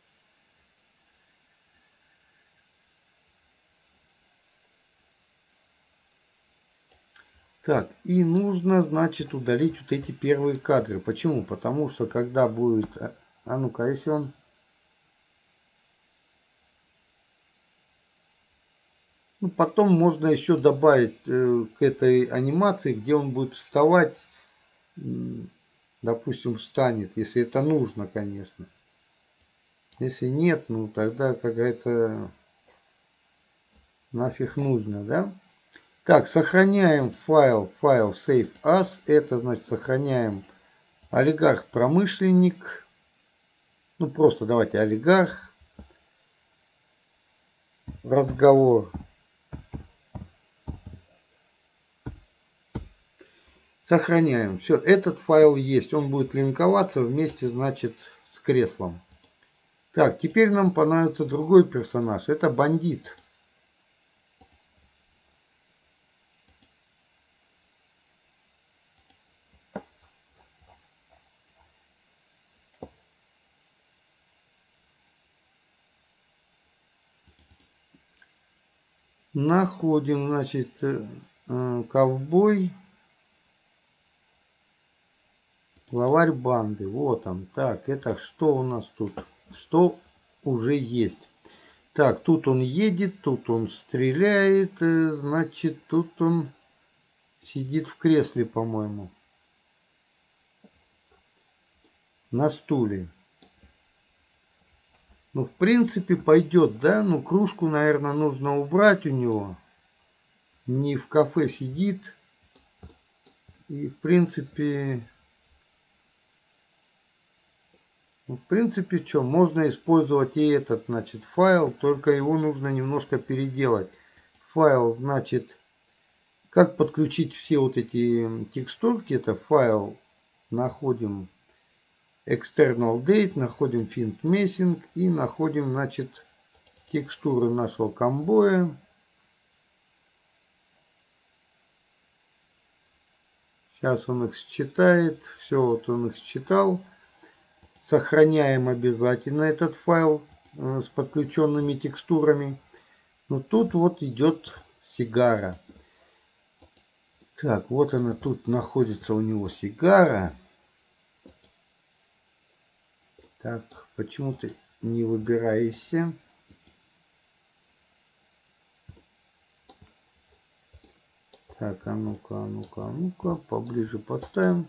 Так, и нужно, значит, удалить вот эти первые кадры. Почему? Потому что когда будет... А ну-ка, если он... Ну, потом можно еще добавить к этой анимации, где он будет вставать, допустим, встанет, если это нужно, конечно. Если нет, ну тогда, как говорится, нафиг нужно, да? Так, сохраняем файл save as. Это значит сохраняем олигарх-промышленник. Ну просто давайте олигарх. Разговор. Сохраняем. Все, этот файл есть. Он будет линковаться вместе, значит, с креслом. Так, теперь нам понадобится другой персонаж. Это бандит. Находим, значит, ковбой. Главарь банды. Вот он. Так, это что у нас тут? Что уже есть? Так, тут он едет, тут он стреляет. Значит, тут он сидит в кресле, по-моему. На стуле. Ну, в принципе, пойдет, да? Ну, кружку, наверное, нужно убрать у него. Не в кафе сидит. И, в принципе... В принципе, что, можно использовать и этот, значит, файл, только его нужно немножко переделать. Файл, значит, как подключить все вот эти текстурки, это файл, находим external date, находим fint messing и находим, значит, текстуры нашего комбоя. Сейчас он их считает, все, вот он их считал. Сохраняем обязательно этот файл с подключенными текстурами. Но тут вот идет сигара. Так, вот она тут находится у него сигара. Так, почему ты не выбираешься? Так, а ну-ка, а ну-ка, а ну-ка, поближе подставим.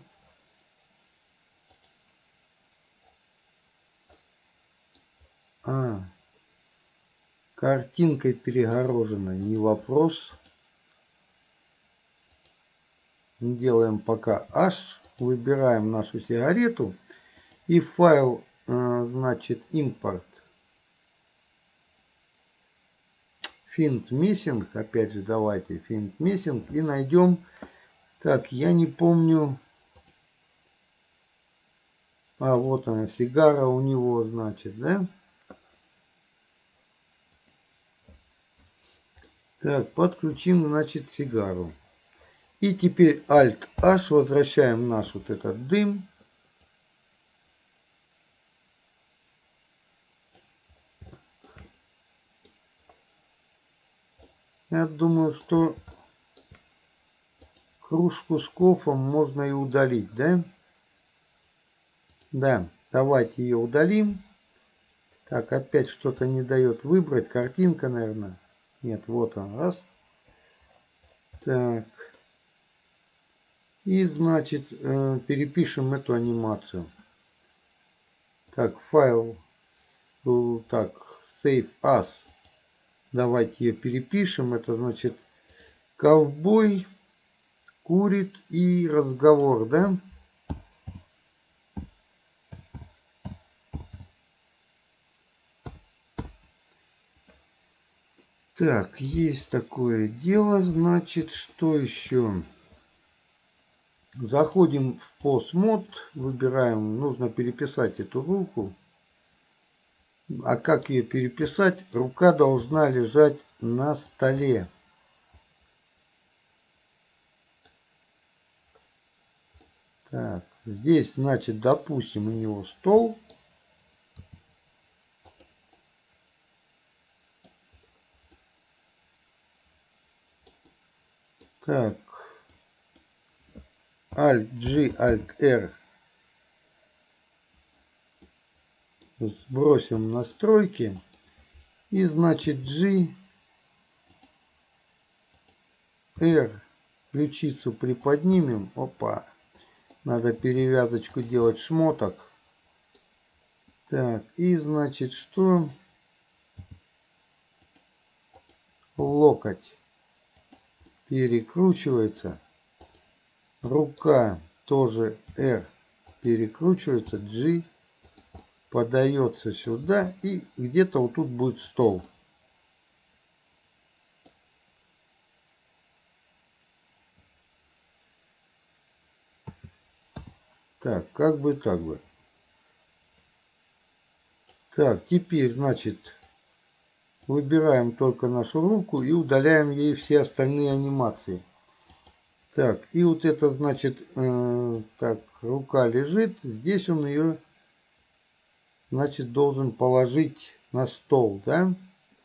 Картинкой перегорожена, не вопрос. Делаем пока H, выбираем нашу сигарету и файл, значит, import fint missing, опять же давайте fint missing и найдем, так, я не помню, вот она, сигара у него, значит, да? Так, подключим, значит, сигару. И теперь Alt-H, возвращаем наш вот этот дым. Я думаю, что кружку с кофом можно и удалить, да? Да, давайте ее удалим. Так, опять что-то не дает выбрать. Картинка, наверное. Нет, вот он. Раз. Так. И, значит, перепишем эту анимацию. Так, файл. Так, save as. Давайте ее перепишем. Это значит ковбой курит и разговор, да? Так, есть такое дело, значит, что еще? Заходим в PostMod, выбираем, нужно переписать эту руку. А как ее переписать? Рука должна лежать на столе. Так, здесь, значит, допустим, у него стол. Так, Alt-G, Alt-R. Сбросим настройки. И, значит, G, R. Ключицу приподнимем. Опа. Надо перевязочку делать шмоток. Так, и, значит, что? Локоть. перекручивается. Рука тоже R перекручивается. G подается сюда. И где-то вот тут будет стол. Так, как бы так бы. Так, теперь, значит, выбираем только нашу руку и удаляем ей все остальные анимации. Так, и вот это, значит, так, рука лежит. Здесь он ее, значит, должен положить на стол, да?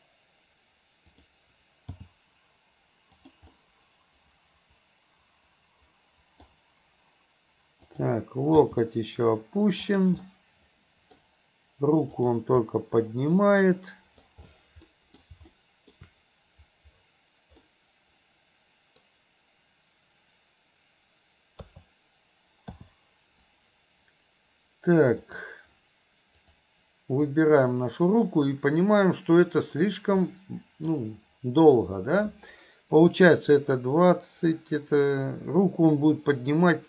Так, локоть еще опущен. Руку он только поднимает. Так, выбираем нашу руку и понимаем, что это слишком, ну, долго, да? Получается, это 20, это руку он будет поднимать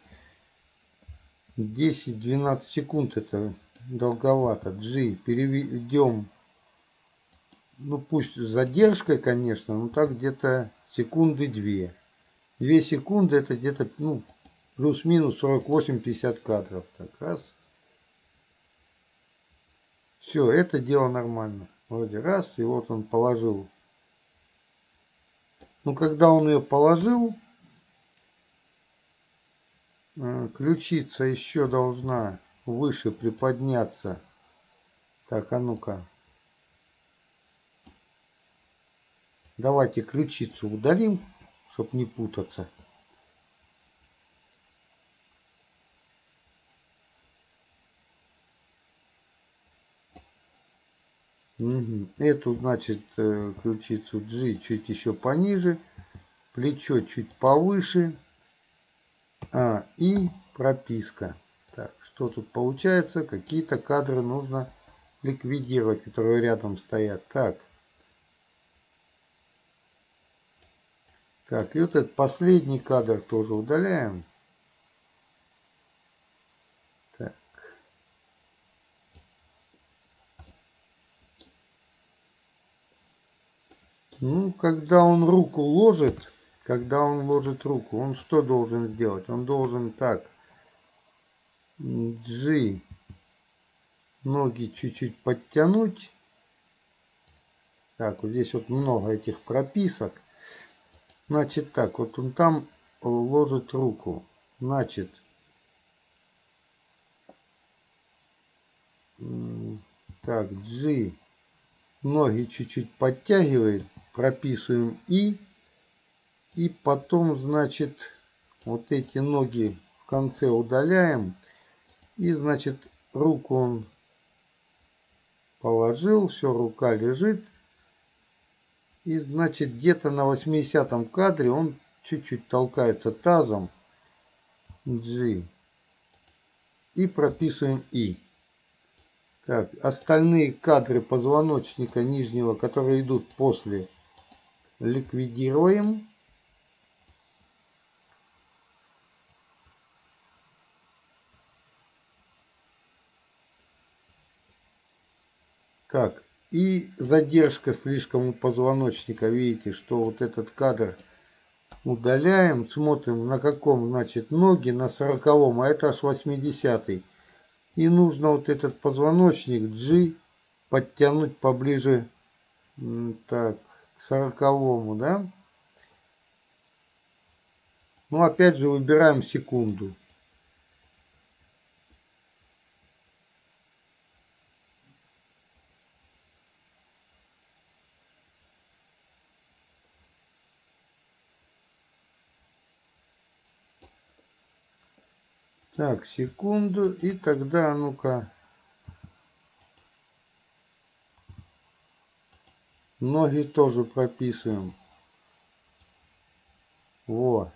10-12 секунд, это долговато. G переведем, ну пусть с задержкой, конечно, но так где-то секунды 2. 2 секунды это где-то, ну, плюс-минус 48-50 кадров. Так, раз. Все, это дело нормально. Вроде раз, и вот он положил. Ну, когда он ее положил, ключица еще должна выше приподняться. Так, а ну-ка. Давайте ключицу удалим, чтобы не путаться. Угу. Эту, значит, ключицу G чуть еще пониже. Плечо чуть повыше. И прописка. Так, что тут получается? Какие-то кадры нужно ликвидировать, которые рядом стоят. Так. Так, и вот этот последний кадр тоже удаляем. Так. Ну, когда он руку ложит, руку, он что должен сделать? Он должен так, G, ноги чуть-чуть подтянуть. Так, вот здесь вот много этих прописок. Значит так, вот он там ложит руку. Значит, так, G, ноги чуть-чуть подтягивает, прописываем И потом, значит, вот эти ноги в конце удаляем. И, значит, руку он положил, все, рука лежит. И, значит, где-то на 80-м кадре он чуть-чуть толкается тазом. G. И прописываем И. Так, остальные кадры позвоночника нижнего, которые идут после, ликвидируем. Так, и задержка слишком у позвоночника. Видите, что вот этот кадр удаляем. Смотрим на каком, значит, ноги, на 40-м, а это аж 80-й. И нужно вот этот позвоночник G подтянуть поближе, так, к 40-му, да? Ну, опять же, выбираем секунду. Так, секунду, и тогда, ну-ка, ноги тоже прописываем. Во.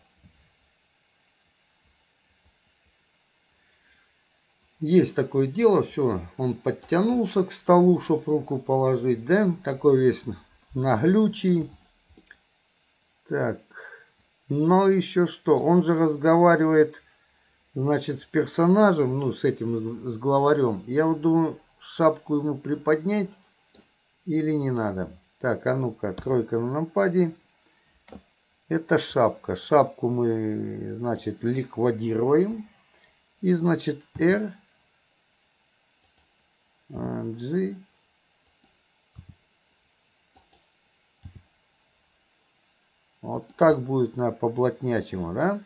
Есть такое дело, все, он подтянулся к столу, чтобы руку положить, да, такой весь наглючий. Так, Но еще что, он же разговаривает, значит, с персонажем, ну, с этим, с главарем. Я вот думаю, шапку ему приподнять или не надо. Так, а ну-ка, тройка на нампаде. Это шапка. Шапку мы, значит, ликвидируем. И, значит, R, G. Вот так будет на поблатнячему, да?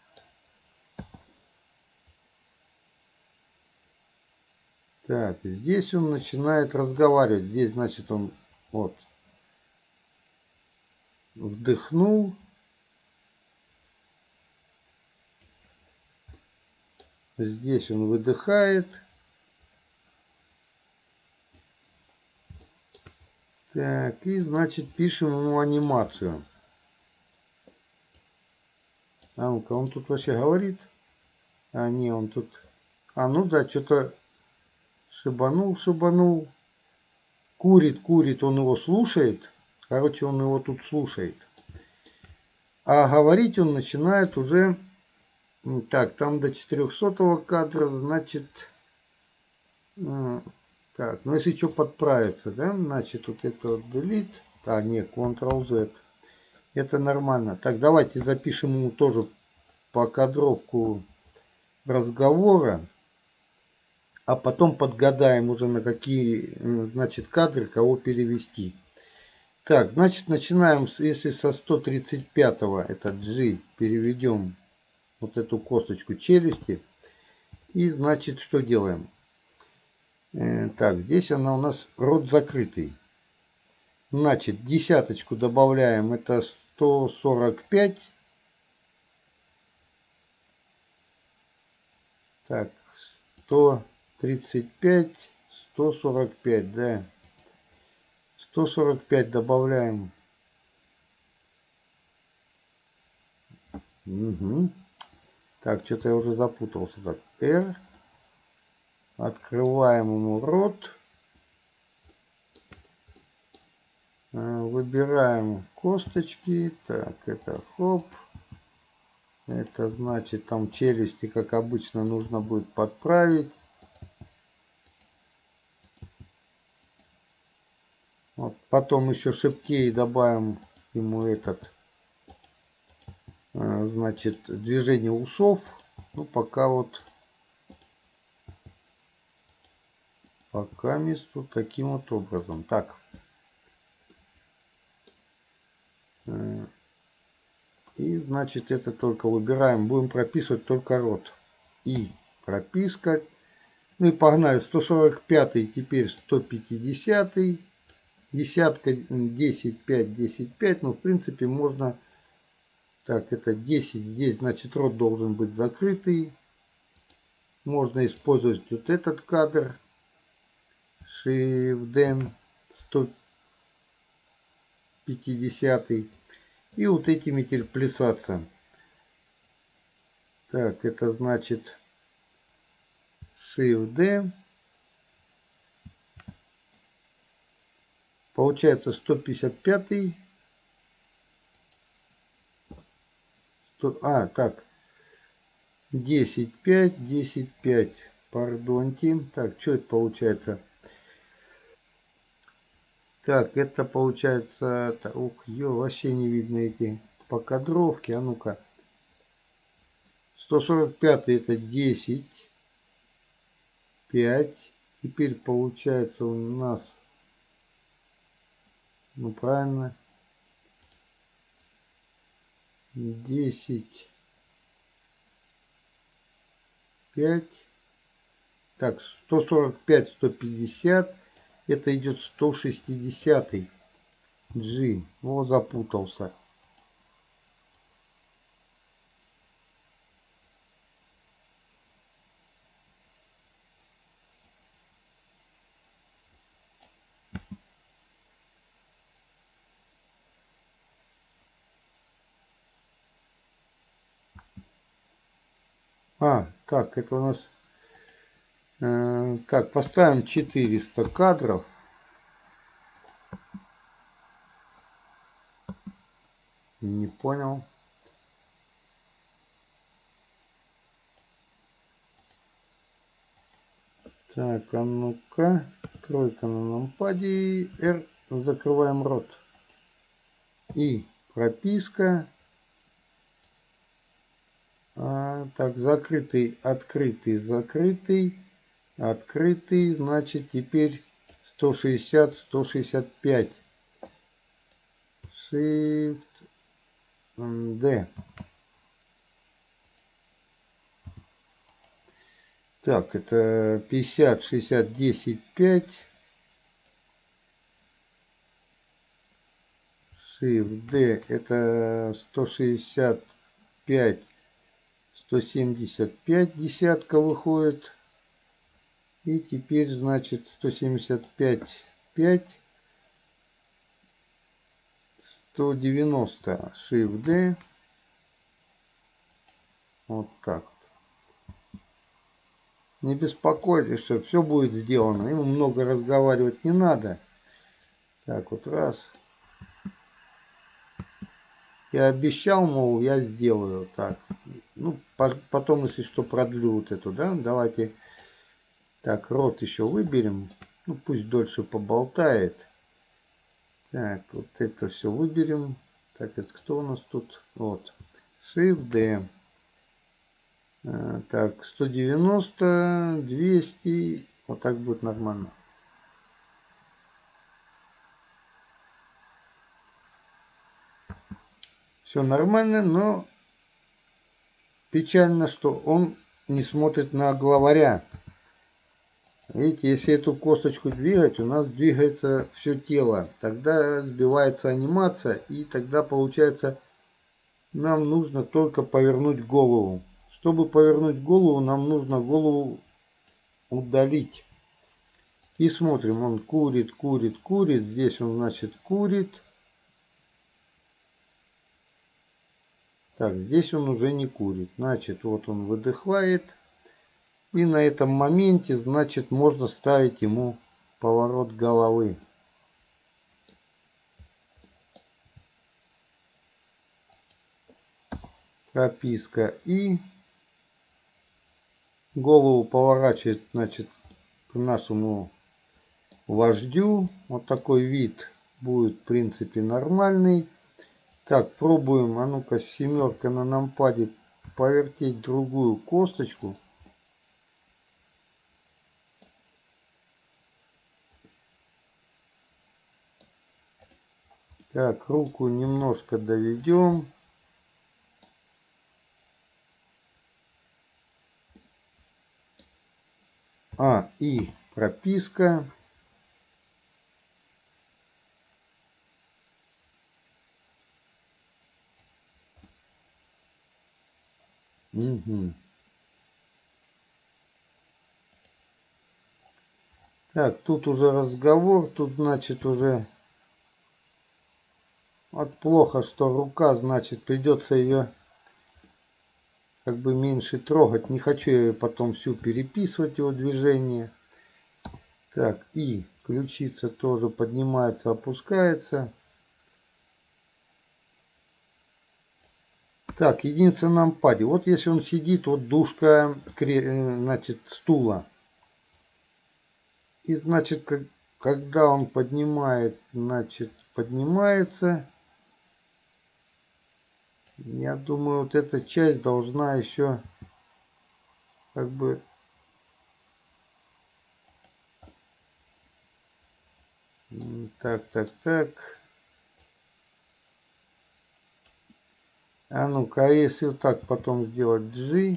Так, здесь он начинает разговаривать. Здесь, значит, он вот вдохнул. Здесь он выдыхает. Так, и, значит, пишем ему анимацию. А ну-ка, он тут вообще говорит? А, не, он тут... А, ну да, что-то шибанул. Курит, он его слушает. Короче, он его тут слушает. А говорить он начинает уже... Так, там до 400 кадра, значит... Так, ну если что подправится, да, значит вот это вот delete. А, нет, Ctrl-Z. Это нормально. Так, давайте запишем ему тоже покадровку разговора. А потом подгадаем уже на какие, значит, кадры кого перевести. Так, значит, начинаем, если со 135-го, это G, переведем вот эту косточку челюсти. И, значит, что делаем? Так, здесь она у нас рот закрытый. Значит, десяточку добавляем, это 145. Так, 135, 145, да. 145 добавляем. Угу. Так, что-то я уже запутался. Так, R. Открываем ему рот. Выбираем косточки. Так, это хоп. Это значит, там челюсти, как обычно, нужно будет подправить. Вот, потом еще шипкей добавим ему этот, значит, движение усов. Ну, пока вот, пока месту таким вот образом. Так. И, значит, это только выбираем. Будем прописывать только рот. И прописка. Ну и погнали. 145 теперь 150. Десятка 10, 5, 10, 5. Ну, в принципе, можно... Так, это 10. Здесь, значит, рот должен быть закрытый. Можно использовать вот этот кадр. Shift-D 150. И вот этими теперь плясаться. Так, это значит Shift-D. Получается 155. Так. 10, 5, 10, 5. Пардоньте. Так, что это получается? Так, это получается... Ух, вообще не видно эти покадровки. А ну-ка. 145 это 10, 5. Теперь получается у нас... Ну, правильно. 10, 5. Так, 145, 150. Это идет 160 G. Вот запутался. Так, это у нас... Так, поставим 400 кадров. Не понял. Так, а ну-ка. Тройка на нампаде. R. Закрываем рот. И прописка. Так, закрытый, открытый, закрытый, открытый. Значит, теперь 160, 165. Shift D. Так, это 50, 60, 10, 5. Shift D. Это 165, 175 десятка выходит. И теперь, значит, 175, 5. 190. Shift D. Вот так. Не беспокойтесь, что все будет сделано. Ему много разговаривать не надо. Так вот раз. Я обещал, мол, я сделаю. Так. Ну, потом, если что, продлю вот эту, да. Давайте. Так, рот еще выберем. Ну, пусть дольше поболтает. Так, вот это все выберем. Так, это кто у нас тут? Вот. Shift D. Так, 190, 200. Вот так будет нормально. Все нормально, но печально, что он не смотрит на главаря. Видите, если эту косточку двигать, у нас двигается все тело. Тогда сбивается анимация, и тогда получается, нам нужно только повернуть голову. Чтобы повернуть голову, нам нужно голову удалить. И смотрим, он курит, курит, курит. Здесь он, значит, курит. Так, здесь он уже не курит. Значит, вот он выдыхает. И на этом моменте, значит, можно ставить ему поворот головы. Прописка. И голову поворачивает, значит, к нашему вождю. Вот такой вид будет, в принципе, нормальный. Так, пробуем. А ну-ка, семерка на нампаде повертеть другую косточку. Так, руку немножко доведем. И прописка. Угу. Так, тут уже разговор, тут, значит, уже вот плохо, что рука, значит, придется ее как бы меньше трогать. Не хочу я потом всю переписывать, его движение. Так, и ключица тоже поднимается, опускается. Так, единица на нампаде. Вот если он сидит, вот дужка, значит, стула. И, значит, когда он поднимает, значит, поднимается. Я думаю, вот эта часть должна еще как бы так. А ну-ка, а если вот так потом сделать G.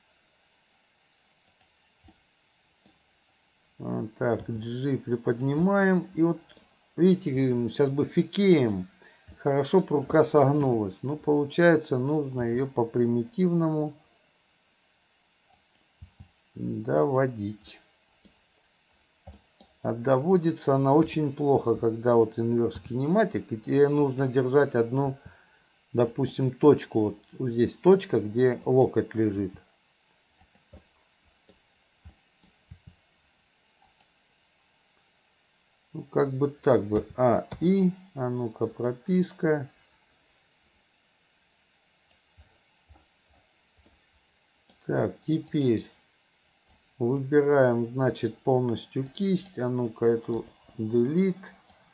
Вот так, G приподнимаем. И вот, видите, сейчас бы фикеем. Хорошо бы рука согнулась. Но получается, нужно ее по примитивному доводить. А доводится она очень плохо, когда вот инверс кинематик. И тебе нужно держать одну, допустим, точку. Вот здесь точка, где локоть лежит. Ну, как бы так бы. А ну-ка, прописка. Так, теперь Выбираем, значит, полностью кисть. А ну-ка эту delete.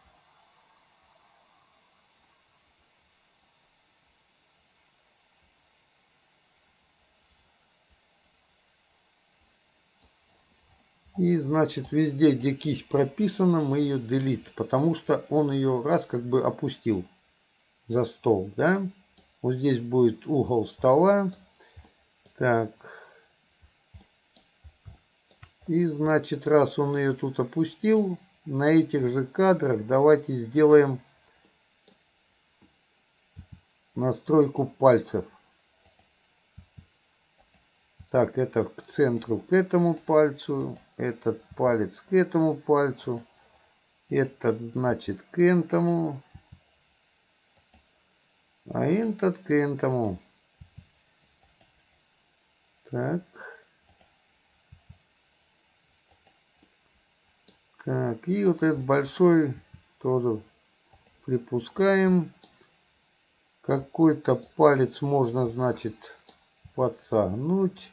И, значит, везде, где кисть прописана, мы ее delete, потому что он ее раз как бы опустил за стол, да? Вот здесь будет угол стола. Так. И, значит, раз он ее тут опустил, на этих же кадрах давайте сделаем настройку пальцев. Так, это к центру, к этому пальцу, этот палец к этому пальцу, этот, значит, к этому, а этот к этому. Так. Так, и вот этот большой тоже припускаем. Какой-то палец можно, значит, подсогнуть.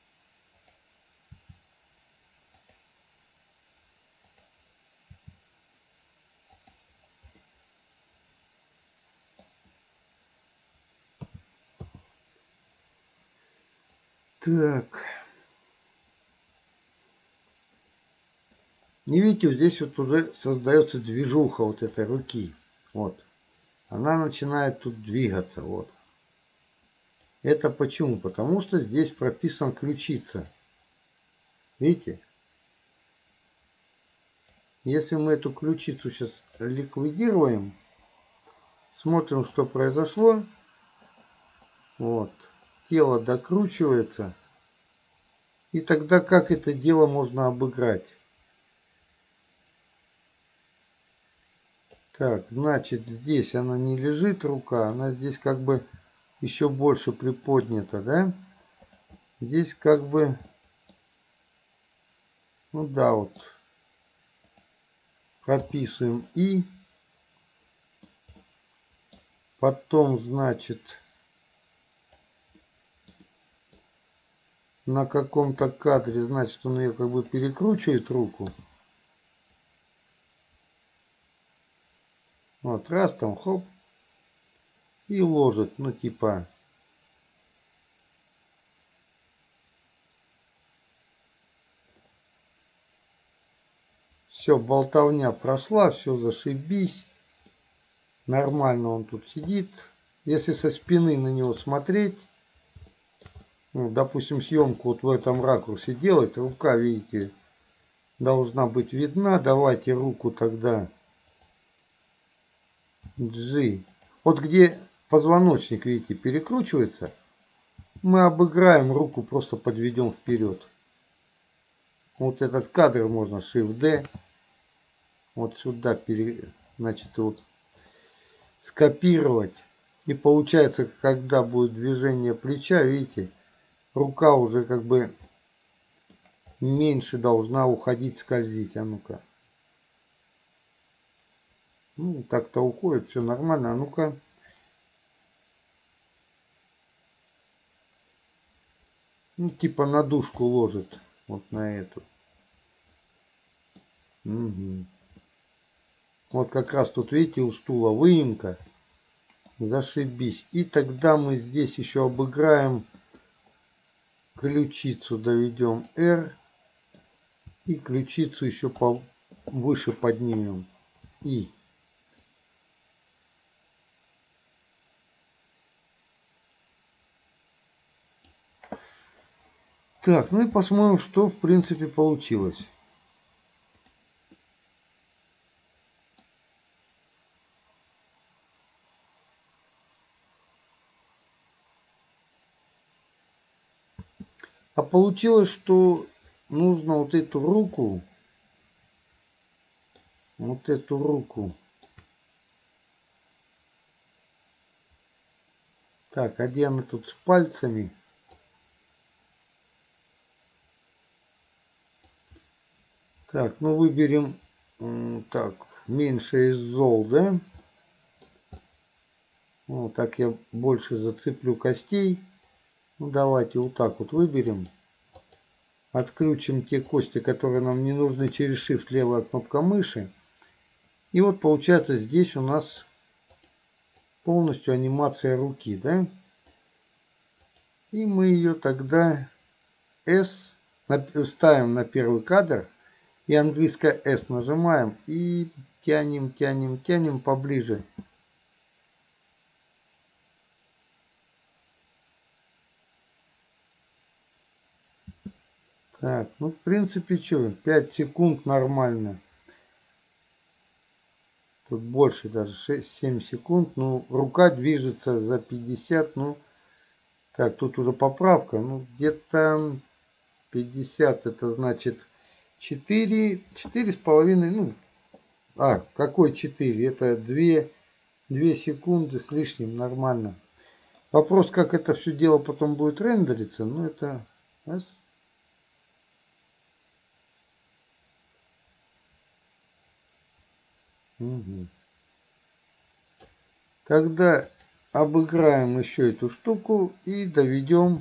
Так. Не видите, вот здесь вот уже создается движуха вот этой руки. Вот. Она начинает тут двигаться. Вот. Это почему? Потому что здесь прописан ключица. Видите? Если мы эту ключицу сейчас ликвидируем, смотрим, что произошло. Вот. Тело докручивается. И тогда как это дело можно обыграть? Так, значит, здесь она не лежит, рука, она здесь как бы еще больше приподнята, да? Здесь как бы, ну да, вот, прописываем и. Потом, значит, на каком-то кадре, значит, он ее как бы перекручивает руку. Вот, раз там, хоп, и ложит, ну, типа. Все, болтовня прошла, все, зашибись. Нормально он тут сидит. Если со спины на него смотреть, ну, допустим, съемку вот в этом ракурсе делать, рука, видите, должна быть видна. Давайте руку тогда G. Вот где позвоночник, видите, перекручивается, мы обыграем руку, просто подведем вперед. Вот этот кадр можно Shift-D. Вот сюда, значит, вот скопировать. И получается, когда будет движение плеча, видите, рука уже как бы меньше должна уходить, скользить. А ну-ка. Ну, так-то уходит, все нормально. А ну-ка. Ну, типа на дужку ложит. Вот на эту. Угу. Вот как раз тут, видите, у стула выемка. Зашибись. И тогда мы здесь еще обыграем ключицу, доведем R. И ключицу еще повыше поднимем. И. Так, ну и посмотрим, что в принципе получилось. А получилось, что нужно вот эту руку, так, а где она тут с пальцами? Так, ну выберем, так, меньше из зол, да? Вот так я больше зацеплю костей. Ну давайте вот так вот выберем. Отключим те кости, которые нам не нужны, через Shift левая кнопка мыши. И вот получается здесь у нас полностью анимация руки, да? И мы ее тогда S ставим на первый кадр. И английское S нажимаем и тянем, тянем, тянем поближе. Так, ну в принципе что, 5 секунд нормально. Тут больше даже, 6-7 секунд. Ну, рука движется за 50, ну, так, тут уже поправка. Ну, где-то 50, это значит 4,5, ну, какой 4? Это 2 секунды с лишним, нормально. Вопрос, как это все дело потом будет рендериться, ну, это... Раз. Угу. Тогда обыграем еще эту штуку и доведем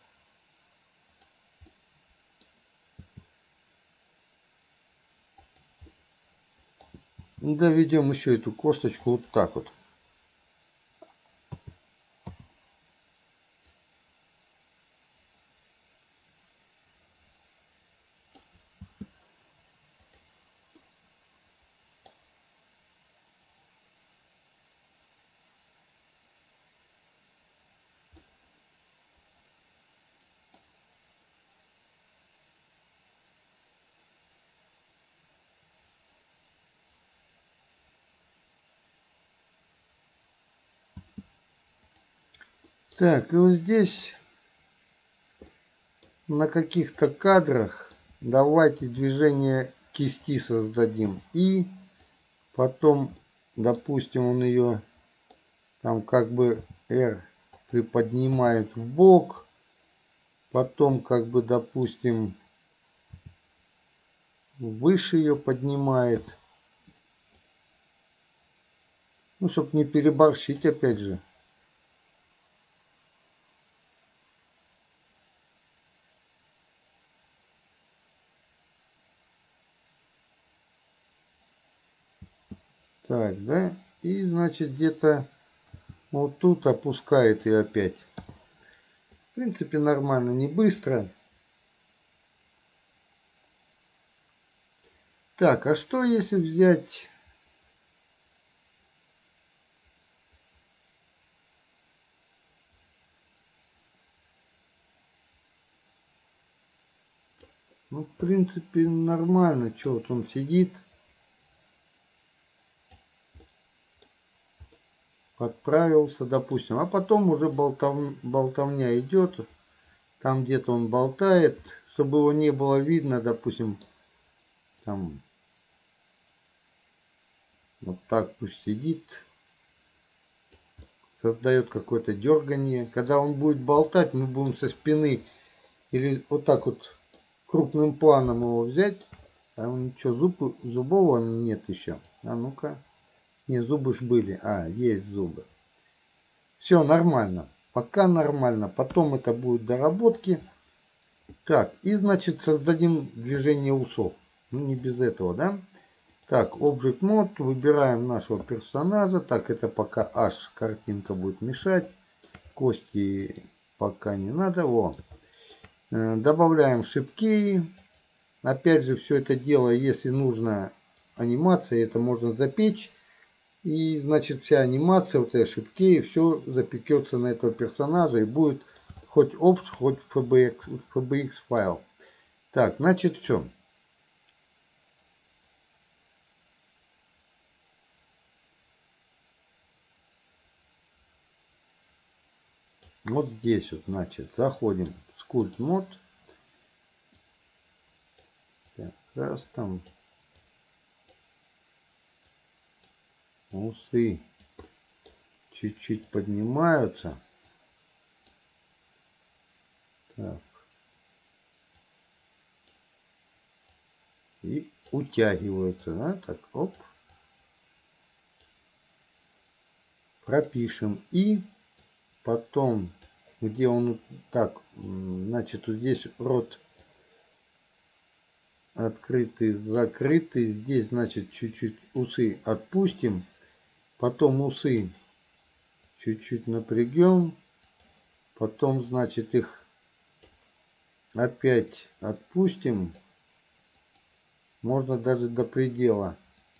еще эту косточку вот так вот. Так, и вот здесь на каких-то кадрах давайте движение кисти создадим. И потом, допустим, он ее там как бы R приподнимает в бок. Потом как бы, допустим, выше ее поднимает. Ну, чтобы не переборщить опять же. Так, да? И, значит, где-то вот тут опускает ее опять. В принципе, нормально, не быстро. Так, а что если взять... Ну, в принципе, нормально. Что вот он сидит. Подправился, допустим. А потом уже болтовня идет. Там где-то он болтает. Чтобы его не было видно, допустим, там вот так пусть сидит. Создает какое-то дергание. Когда он будет болтать, мы будем со спины или вот так вот крупным планом его взять. А ничего, зубов нет еще. А ну-ка. Не, зубы ж были. Есть зубы. Все нормально. Пока нормально. Потом это будет доработки. Так, и значит создадим движение усов. Ну не без этого, да? Так, Object Mode. Выбираем нашего персонажа. Так, это пока H картинка будет мешать. Кости пока не надо. Добавляем шипки. Опять же, все это дело, если нужно анимация, это можно запечь. И, значит, вся анимация, вот эти шипки, все запекется на этого персонажа и будет хоть OPS, хоть FBX файл. Так, значит, все. Вот здесь вот, значит, заходим в Sculpt Mode. Так, раз там. Усы чуть-чуть поднимаются. Так. И утягиваются, да, так, оп. Пропишем. И потом, где он так, значит, вот здесь рот Открытый, закрытый. Здесь, значит, чуть-чуть усы отпустим. Потом усы чуть-чуть напрягем. Потом, значит, их опять отпустим. Можно даже до предела.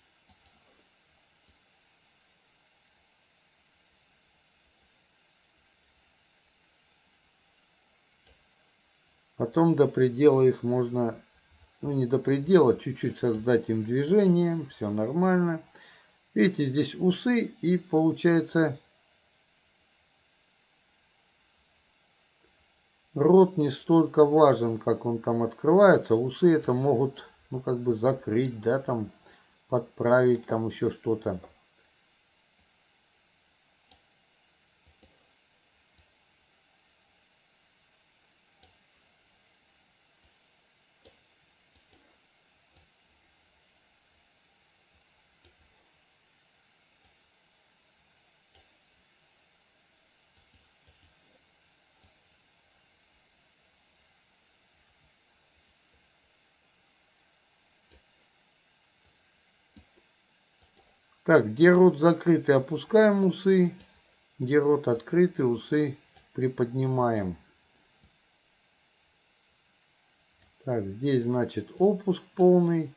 Потом до предела их можно, ну не до предела, чуть-чуть создать им движение. Все нормально. Видите, здесь усы и получается рот не столько важен, как он там открывается. Усы это могут, ну как бы закрыть, да, там подправить, там еще что-то. Так, где рот закрытый, опускаем усы. Где рот открытый, усы приподнимаем. Так, здесь, значит, опуск полный.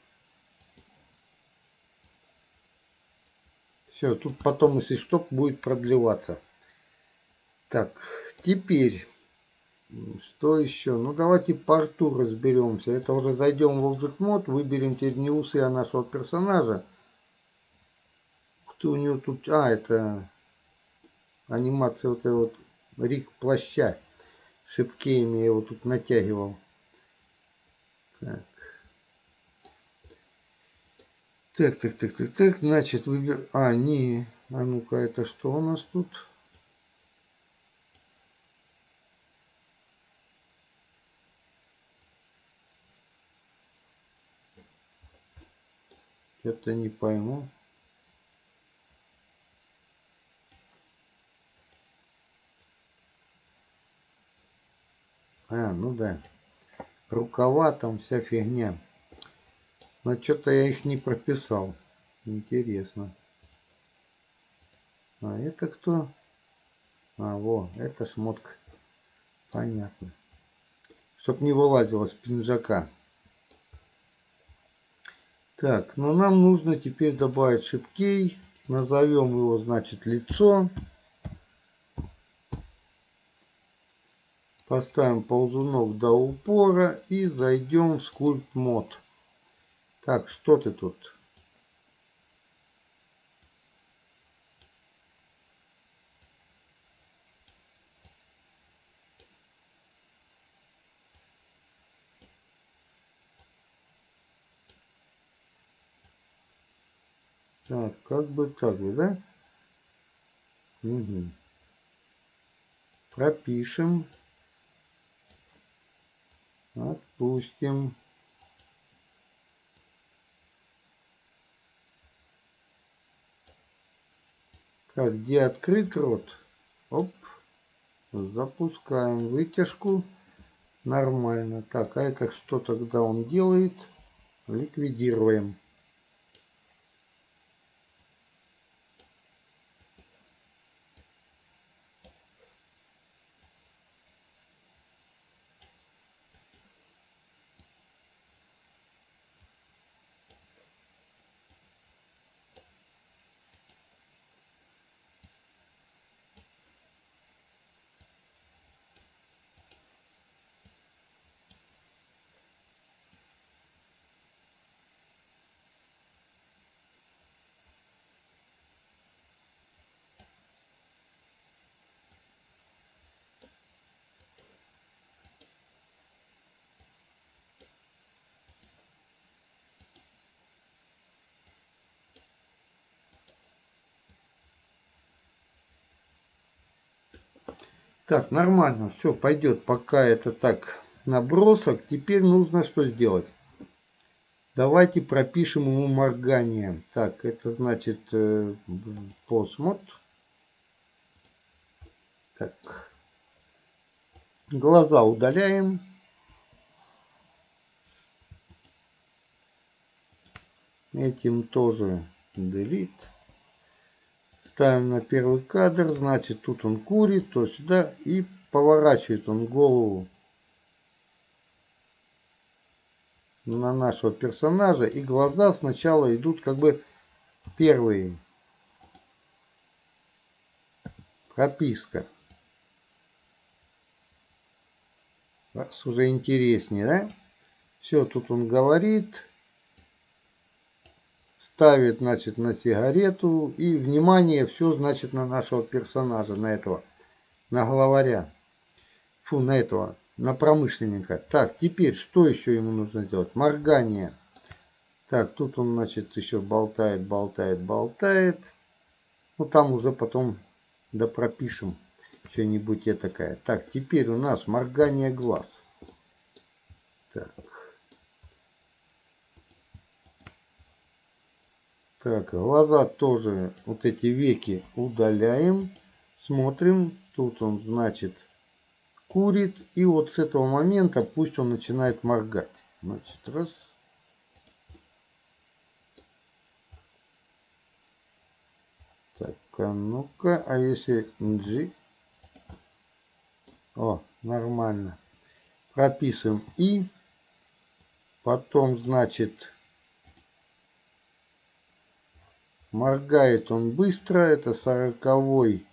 Все, тут потом, если что, будет продлеваться. Так, теперь, что еще? Ну, давайте по рту разберемся. Это уже зайдем в Object Mode, выберем теперь не усы, а нашего персонажа. Кто у него тут... А, это анимация вот эта вот рик плаща. Шипкеями я его тут натягивал. Так. Так, значит, выбер... А, не... А ну-ка, это что у нас тут? Что-то не пойму. А, ну да. Рукава там вся фигня. Но что-то я их не прописал. Интересно. А это кто? А, во, это шмотка. Понятно. Чтоб не вылазило с пинжака. Так, но нам нужно теперь добавить шипкей. Назовем его, значит, лицо. Поставим ползунок до упора и зайдем в Sculpt Mode. Так, что ты тут? Так, как бы так бы, да? Угу. Пропишем. Отпустим. Так, где открыт рот? Оп. Запускаем вытяжку. Нормально. Так, а это что тогда он делает? Ликвидируем. Так, нормально. Все, пойдет. Пока это так набросок. Теперь нужно что сделать? Давайте пропишем ему моргание. Так, это значит посмот. Так. Глаза удаляем. Этим тоже delete. Ставим на первый кадр. Значит, тут он курит, то сюда. И поворачивает он голову на нашего персонажа. И глаза сначала идут как бы первые. Прописка. Раз уже интереснее, да? Все, тут он говорит. Ставит, значит, на сигарету. И внимание, все, значит, на нашего персонажа, на этого. На главаря. Фу, на этого. На промышленника. Так, теперь, что еще ему нужно сделать? Моргание. Так, тут он, значит, еще болтает, болтает, болтает. Ну, там уже потом допропишем что-нибудь этакое. Так, теперь у нас моргание глаз. Так. Так, глаза тоже, вот эти веки удаляем. Смотрим, тут он, значит, курит. И вот с этого момента пусть он начинает моргать. Значит, раз. Так, ну-ка, а если G? О, нормально. Прописываем И. Потом, значит, моргает он быстро. Это 40-й.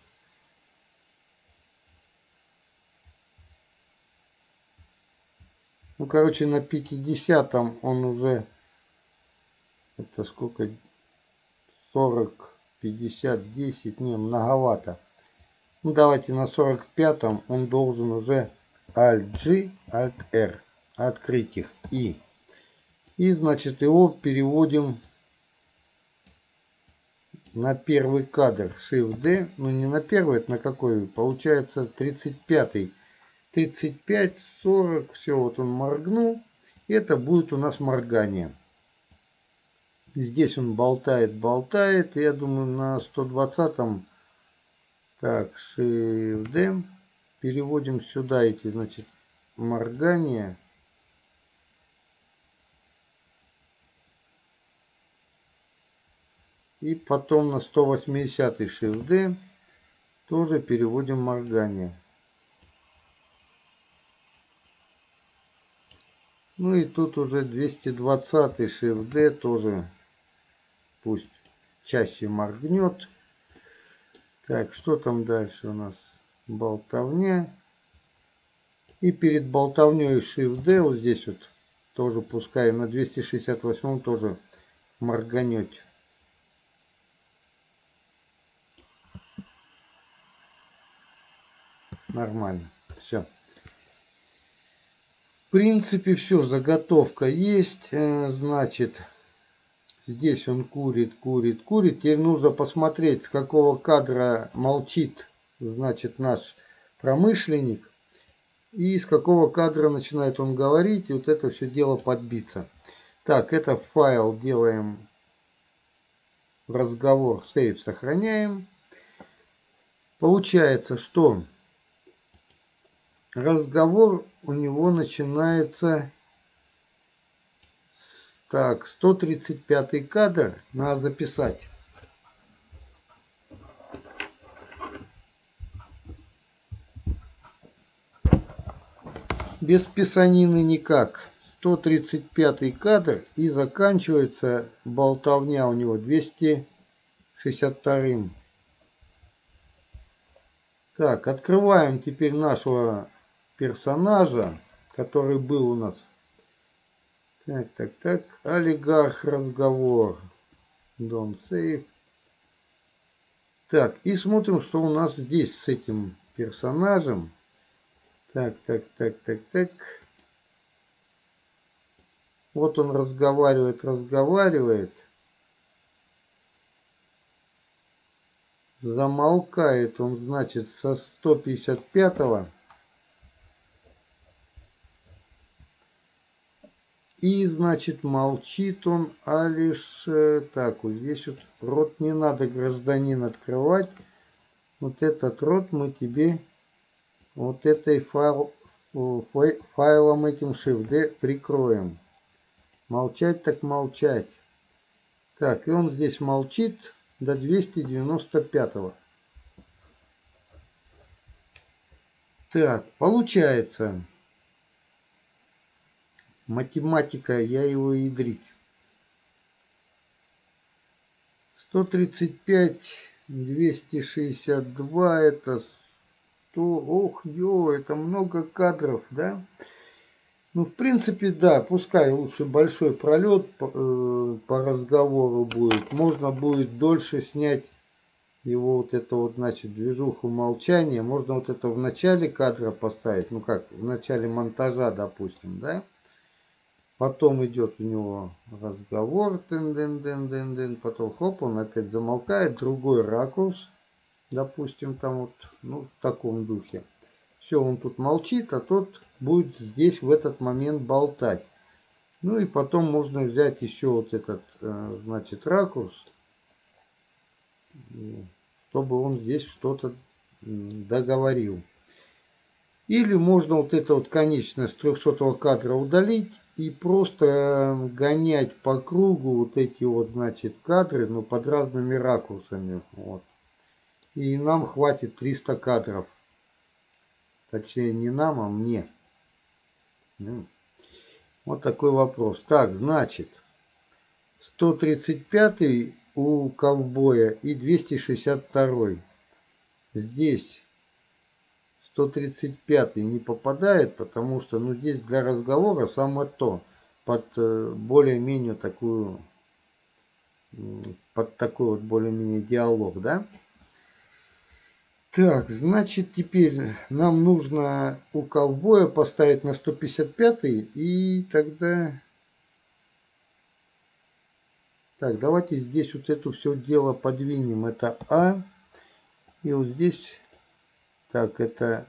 Ну, короче, на 50-м он уже... Это сколько? 40, 50, 10. Не, многовато. Ну, давайте на 45-м он должен уже Alt-G, Alt-R. Открыть их. И, значит, его переводим на первый кадр. Shift-D. Ну, не на первый, это на какой? Получается 35-й. 35, 40. Все, вот он моргнул. Это будет у нас моргание. Здесь он болтает, болтает. Я думаю, на 120-м. Так, Shift-D. Переводим сюда эти, значит, моргания. И потом на 180-й Shift-D тоже переводим моргание. Ну и тут уже 220-й Shift-D тоже пусть чаще моргнет. Так, что там дальше у нас? Болтовня. И перед болтовней Shift-D вот здесь вот тоже пускай на 268 тоже морганет. Нормально. Все. В принципе, все. Заготовка есть. Значит, здесь он курит, курит, курит. Теперь нужно посмотреть, с какого кадра молчит, значит, наш промышленник. И с какого кадра начинает он говорить. И вот это все дело подбиться. Так, это файл делаем. Разговор. Сейв сохраняем. Получается, что разговор у него начинается так, 135 кадр надо записать. Без писанины никак. 135 кадр и заканчивается болтовня у него 262. Так, открываем теперь нашего персонажа, который был у нас. Так, так, так. Олигарх разговор. Don't save. Так, и смотрим, что у нас здесь с этим персонажем. Так, так, так, так, так. Вот он разговаривает, разговаривает. Замолкает он, значит, со 155-го. И, значит, молчит он, а лишь... Так, вот здесь вот рот не надо, гражданин, открывать. Вот этот рот мы тебе вот этой файлом этим Shift-D прикроем. Молчать так молчать. Так, и он здесь молчит до 295. Так, получается, математика, я его ядрить. 135, 262, это 100, ох, это много кадров, да? Ну, в принципе, да, пускай лучше большой пролет по разговору будет. Можно будет дольше снять его вот это вот, значит, движуху молчания. Можно вот это в начале кадра поставить, ну как, в начале монтажа, допустим, да? Потом идет у него разговор, тын-дын-дын-дын-дын, потом хоп, он опять замолкает, другой ракурс, допустим, там вот, ну, в таком духе. Все, он тут молчит, а тот будет здесь в этот момент болтать. Ну и потом можно взять еще вот этот, значит, ракурс, чтобы он здесь что-то договорил. Или можно вот это вот конечность 300 кадра удалить и просто гонять по кругу вот эти вот, значит, кадры, но под разными ракурсами. Вот. И нам хватит 300 кадров. Точнее, не нам, а мне. Вот такой вопрос. Так, значит, 135 у ковбоя и 262. Здесь 135 не попадает, потому что, ну, здесь для разговора самое то. Под более-менее такую, под такой вот более-менее диалог, да? Так, значит, теперь нам нужно у ковбоя поставить на 155 и тогда... Так, давайте здесь вот это все дело подвинем. Это А. И вот здесь... Так, это...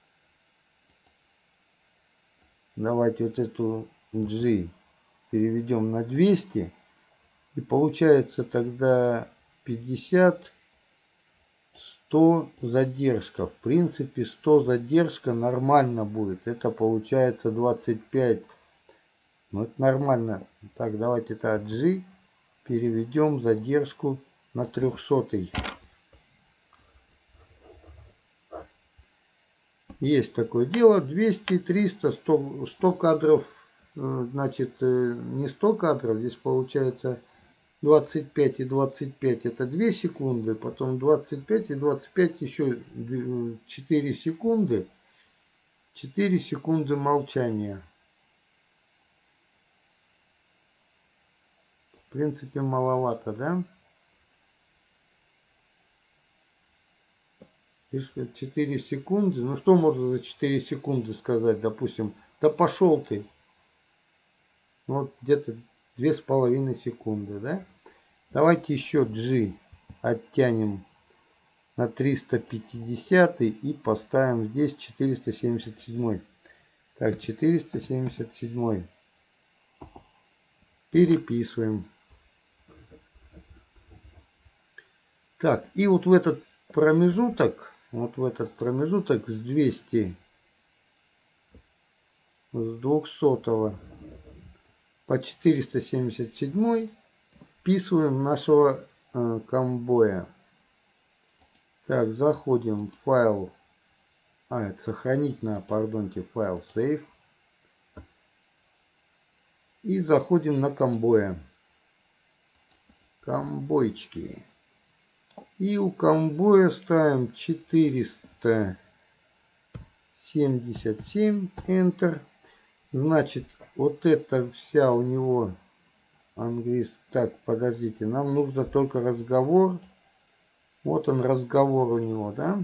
Давайте вот эту G переведем на 200. И получается тогда 50, 100 задержка. В принципе, 100 задержка нормально будет. Это получается 25. Ну, это нормально. Так, давайте это от G переведем задержку на 300. Есть такое дело. 200, 300, 100 кадров. Значит, не 100 кадров. Здесь получается 25 и 25 это 2 секунды. Потом 25 и 25 еще 4 секунды. 4 секунды молчания. В принципе, маловато, да? 4 секунды. Ну что можно за 4 секунды сказать? Допустим, да пошел ты. Вот где-то 2,5 секунды, да? Давайте еще G оттянем на 350 и поставим здесь 477. Так, 477. Переписываем. Так, и вот в этот промежуток, с 200, с 200 по 477 вписываем нашего ковбоя. Так, заходим в файл, это сохранить на, пардонте, файл save. И заходим на ковбоя. Ковбойчики. И у ковбоя ставим 477, Enter. Значит, вот это вся у него английский. Так, подождите, нам нужно только разговор. Вот он, разговор у него, да?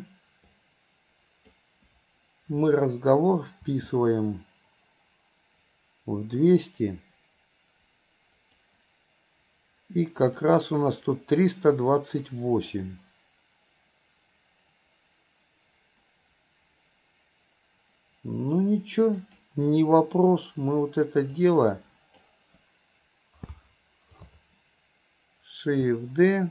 Мы разговор вписываем в 200. И как раз у нас тут 328. Ну ничего, не вопрос. Мы вот это дело Shift-D.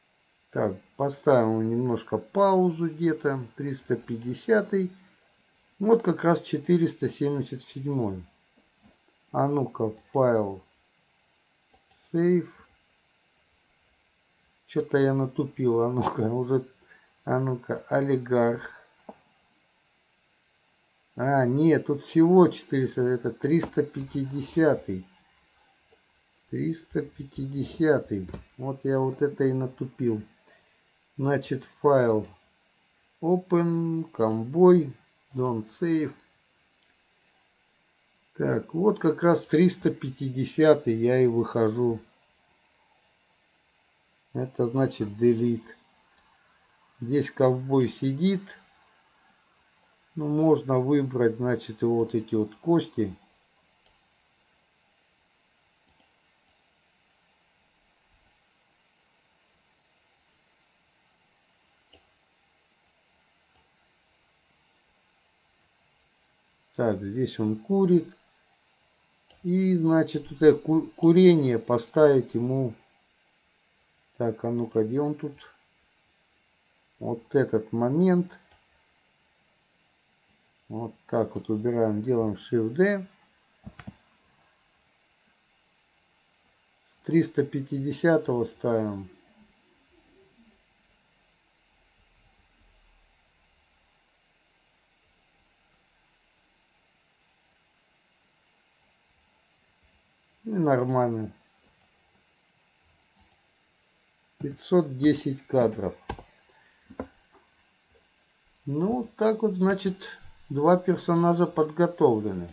Так, поставим немножко паузу где-то. 350. Вот как раз 477. А ну-ка, файл, сейв. Что-то я натупил, а ну-ка, уже, а ну-ка, олигарх. А, нет, тут всего 400, это 350. 350. Вот я вот это и натупил. Значит, файл open, convoy, don't save. Так, вот как раз 350 я и выхожу. Это значит delete. Здесь ковбой сидит. Ну, можно выбрать, значит, вот эти вот кости. Так, здесь он курит. И, значит, вот это курение поставить ему... Так, а ну-ка, где он тут? Вот этот момент. Вот так вот убираем, делаем Shift-D. С 350 ставим. И нормально. 510 кадров. Ну, так вот, значит, два персонажа подготовлены.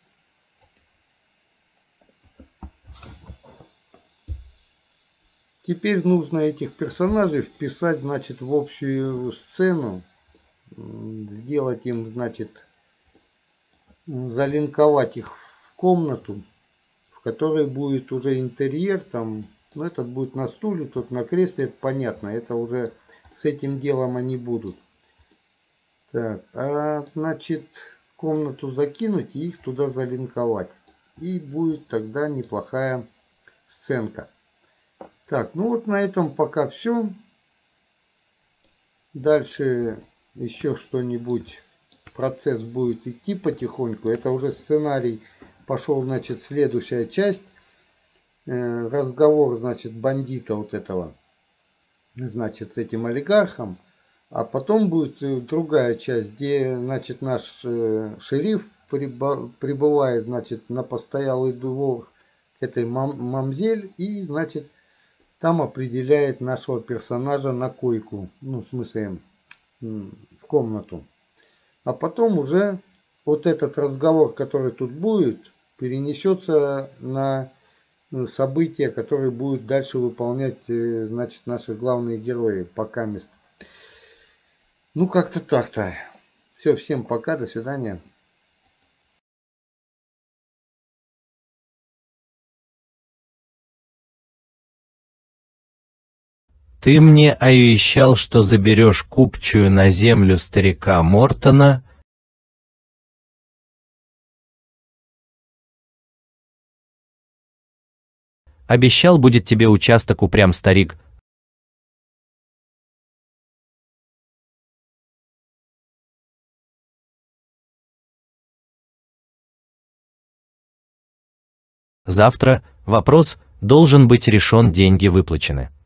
Теперь нужно этих персонажей вписать, значит, в общую сцену. Сделать им, значит, залинковать их в комнату, в которой будет уже интерьер. Там, ну, этот будет на стуле, тот на кресле, это понятно. Это уже с этим делом они будут. Так, а значит, комнату закинуть и их туда залинковать. И будет тогда неплохая сценка. Так, ну вот на этом пока все. Дальше еще что-нибудь. Процесс будет идти потихоньку. Это уже сценарий. Пошел, значит, следующая часть. Разговор, значит, бандита вот этого. Значит, с этим олигархом. А потом будет другая часть, где, значит, наш шериф прибывает, значит, на постоялый двор к этой мамзель и, значит, там определяет нашего персонажа на койку. Ну, в смысле, в комнату. А потом уже вот этот разговор, который тут будет, перенесется на события, которые будут дальше выполнять, значит, наши главные герои пока мест. Ну, как-то так-то. Все, всем пока, до свидания. Ты мне обещал, что заберешь купчую на землю старика Мортона. Обещал, будет тебе участок, упрям старик. Завтра вопрос должен быть решен, деньги выплачены.